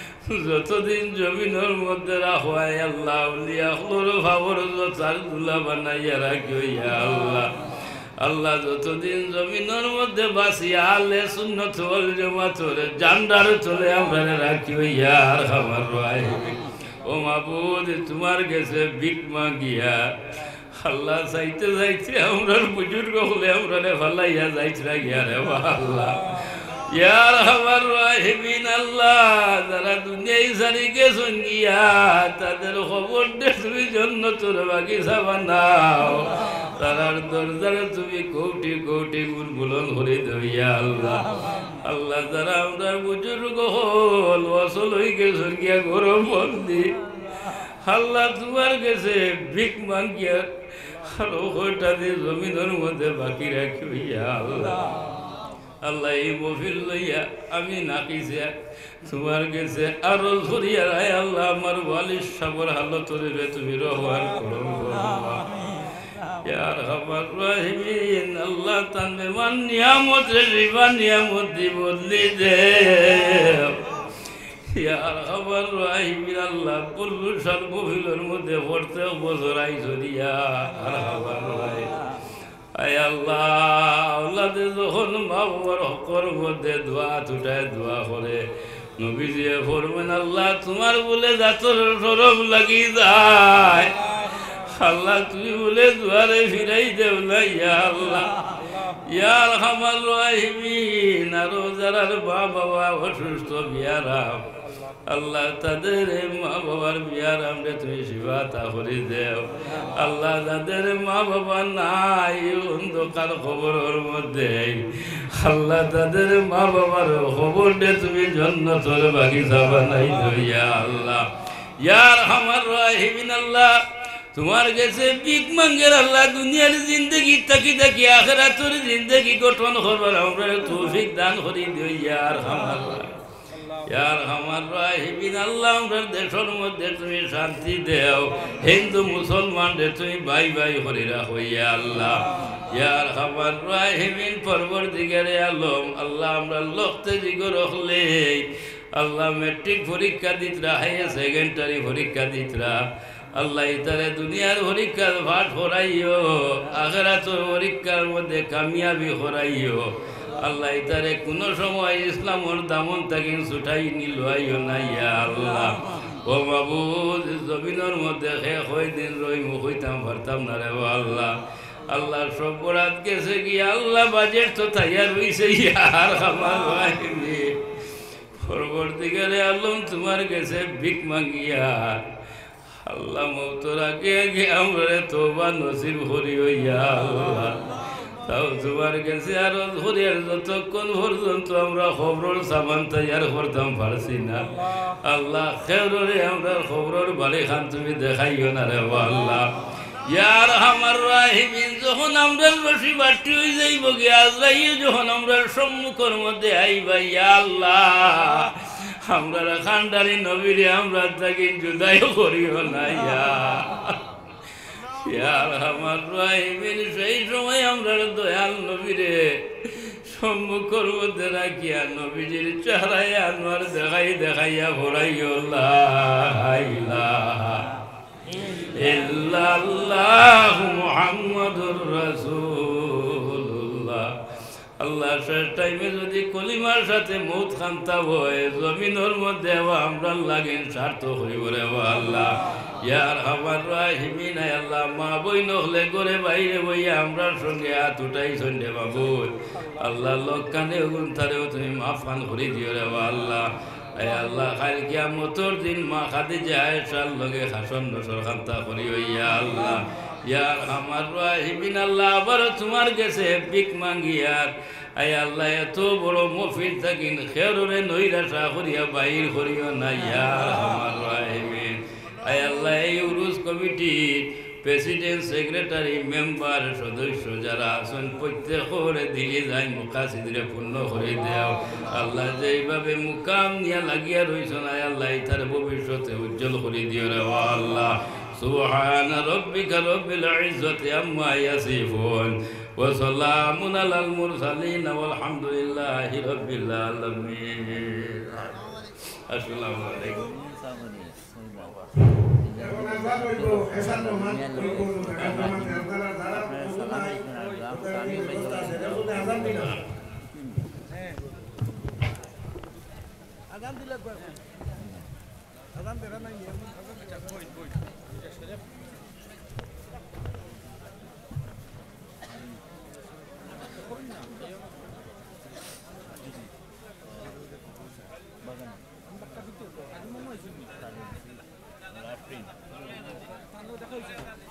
যতদিন জমিনের মধ্যে রাখোয়াই আল্লাহ উলিয়া হলোর ভাবর যতার দুলা বানাইয়া রাখিও ইয়া আল্লাহ আল্লাহ যতদিন জমিনের মধ্যে বাসি আলে সুন্নত ওয়াল জামাতের জান্ডার চলে আমরা রাখি ইয়ার আমার রাহিমিন ও মাবুদ তোমার কাছে ভিক মাগিয়া আল্লাহ চাইতে চাইতে আমরা বুজুর্গ হলে আমরা ফালাইয়া যাইতে গিয়া রে আল্লাহ ইয়ার আমার রাহিমিন আল্লাহ যারা দুনিয়ায় সারি গেছেন গিয়া তাদের খবর দে তুমি জান্নাতের বাগিচা বানাও তারার দরজারে তুমি কোটি কোটি গুণ বুলন করে দাও ইয়া আল্লাহ আল্লাহ যারা আমরা বুজুর্গ হল ওয়াসল হয়ে গেছেন গিয়া গরম বন্দি আল্লাহ তোমার কাছে ভিক মাগিয়া আরো কয়টা দিয়ে জমিনের মধ্যে বাকি রাখি ইয়া আল্লাহ আল্লাহ এই মফিল লইয়া আমি নাকিছে তোমার কাছে আরো ধরিয়া রায় আল্লাহ আমার ওয়ালিশ সাবর হালত রে তুমি রহমান করো ইয়ার খাবার রাহিমিন আল্লাহ তান মেমান নিয়ামত রে রিবান নিয়ামত দি বদলি দে ইয়ার খাবার রাহিমিন আল্লাহ পুল্লু সার মফিলের মধ্যে পড়তে বছর আইছো দিয়া আর খাবার রাহি আয় আল্লাহ আল্লাহতে যখন মা বাবার হকর মধ্যে দোয়া তুটায় দোয়া করে নবীজিয়ে ফরমেন আল্লাহ তোমার বলে জাতর সরব লাগি যায় আল্লাহ তুমি বলে দুয়ারে ফিরাই দেও না ইয়া আল্লাহ ইয়ার হামাল রাহিমিন আরো যারা মা বাবা অসুস্থ বিয়ারা আল্লাহ তাদের মা বাবার বিয়ার আমরা তুমি শিবাতা করে দেও আল্লাহ যাদের মা বাবা নাই অন্ধকার খবরের মধ্যে আল্লাহ তাদের মা বাবার খবর দে তুমি জান্নাতের বাগিচা বানাই দইয়া আল্লাহ ইয়ার হামাল রাহিমিন আল্লাহ তোমার কাছে ভিক মাঙ্গের আল্লাহ দুনিয়ার জিন্দগি তাকি তাকি আখিরাতের জিন্দগি গঠন করবার আমরা তৌফিক দান করি দিও ইয়ার হামাল ইয়ার হামাল রাহিমিন আল্লাহ আমরা দেশের মধ্যে তুমি শান্তি দেও হিন্দু মুসলমানদের তুমি ভাই ভাই করে রাখো ইয়া আল্লাহ ইয়ার হামাল রাহিমিন পরবর্তীকারে আলম আল্লাহ আমরা লক্ষ্যে জিগর রাখলে আল্লাহ মেট্রিক পরীক্ষা দিতরা হাইয়ার সেকেন্ডারি পরীক্ষা দিতরা আল্লাহ ইতারে দুনিয়ার পরীক্ষার ভাট হরাইও আখিরাতের পরীক্ষার মধ্যে কামিয়াবি হরাইও আল্লাহ ইতারে কোনো সময় ইসলামের দামন তাকে ছুটাই নিলুয়াইও না ইয়া আল্লাহ ও মাবুদ জমিনের মধ্যে শেষ হয়ে দিন রই মুখ হইতাম পারতাম না রে আল্লাহ আল্লাহ সব বরাত গেছে গিয়া আল্লাহ বাজেট তো তৈয়ার হইছে ইয়ার আমার বাহিনী পরবর্তীকালে আল্লাহ তোমার কাছে ভিক মাগিয়া আল্লাহ মৌতর আগে আগে আমরা তোবা নসিব করি ইয়া আল্লাহ তাও তোমার কাছে আরো ধরিয়ার যতক্ষণ পর্যন্ত আমরা খবরের সামান তৈয়ার করতাম পারছি না আল্লাহ খেউরে আমরা খবরের বাড়ি খান তুমি দেখাইও না রে আল্লাহ ইয়ার আমার রাহিমিন যখন আমরা বসি বাটি হয়ে যাইব গিয়ে আজরাইল যখন আমরা সম্মুখের মধ্যে আইবা ইয়া আল্লাহ আমরা খানদারি নবীরে আমরা তাকে জুদাই করিও না ইয়ার আমার রাহিমিন সেই সময় আমরা দয়াল নবীরে সম্মুখের মধ্যে রাখিয়া নবীজির চেহারায় আনোয়ার দেখাই দেখাইয়া ভরাইও লা ইলাহা ইল্লাল্লাহু মুহাম্মাদুর রাসূলুল্লাহ আল্লাহ শেষ টাইমে যদি কলিমার সাথে মৌত খান্তা হয় জমিনের মধ্যে আমরা লাগেন স্বার্থ হইব রে আল্লাহ ইয়ার আমার রাহিমিন আল্লাহ মা বই নহলে করে বাইরে বইয়া আমরার সঙ্গে হাত উঠাই সন্ধ্যে বাবুল আল্লাহ লোক কানে গুন্থারেও তুমি মাফান করে দিও রে আল্লাহ আল্লাহ খাল কিয়ামতের দিন মা খাদিজা আয়েশার লগে হাসন নসর খান্তা করি ইয়া আল্লাহ ইয়ার আমার রাহিমিন আল্লাহ আবার তোমার কাছে ভিক মাঙ্গিয়ার আয় আল্লাহ এত বড় মফিল থাকিন খেররে নৈরাশা করিয়া বাহির করিও না ইয়ার আমার রাহিমিন আয় আল্লাহ এই উরুস কমিটির প্রেসিডেন্ট সেক্রেটারি মেম্বার সদস্য যারা আছেন প্রত্যেকরে দিলে যাই মুকাসিদরে পূর্ণ করে দেও আল্লাহ যেইভাবে মুকাম নিয়া লাগিয়া রয়েছেন আয় আল্লাহ তার ভবিষ্যতে উজ্জ্বল করে দিও রে আল্লাহ সুবহান রাব্বিকা রাব্বিল ইজ্জাতি আম্মা ইয়াসিফুন ওয়া সালামুন আলাল মুরসালিন ওয়াল হামদুলিল্লাহি রাব্বিল আলামিন আসসালামু আলাইকুম এখন আজাদ হইব এসান রহমান কইব টাকা জমা দেওয়ার দ্বারা আজান দিলে আজান দেখা নাই দেখা হয়েছে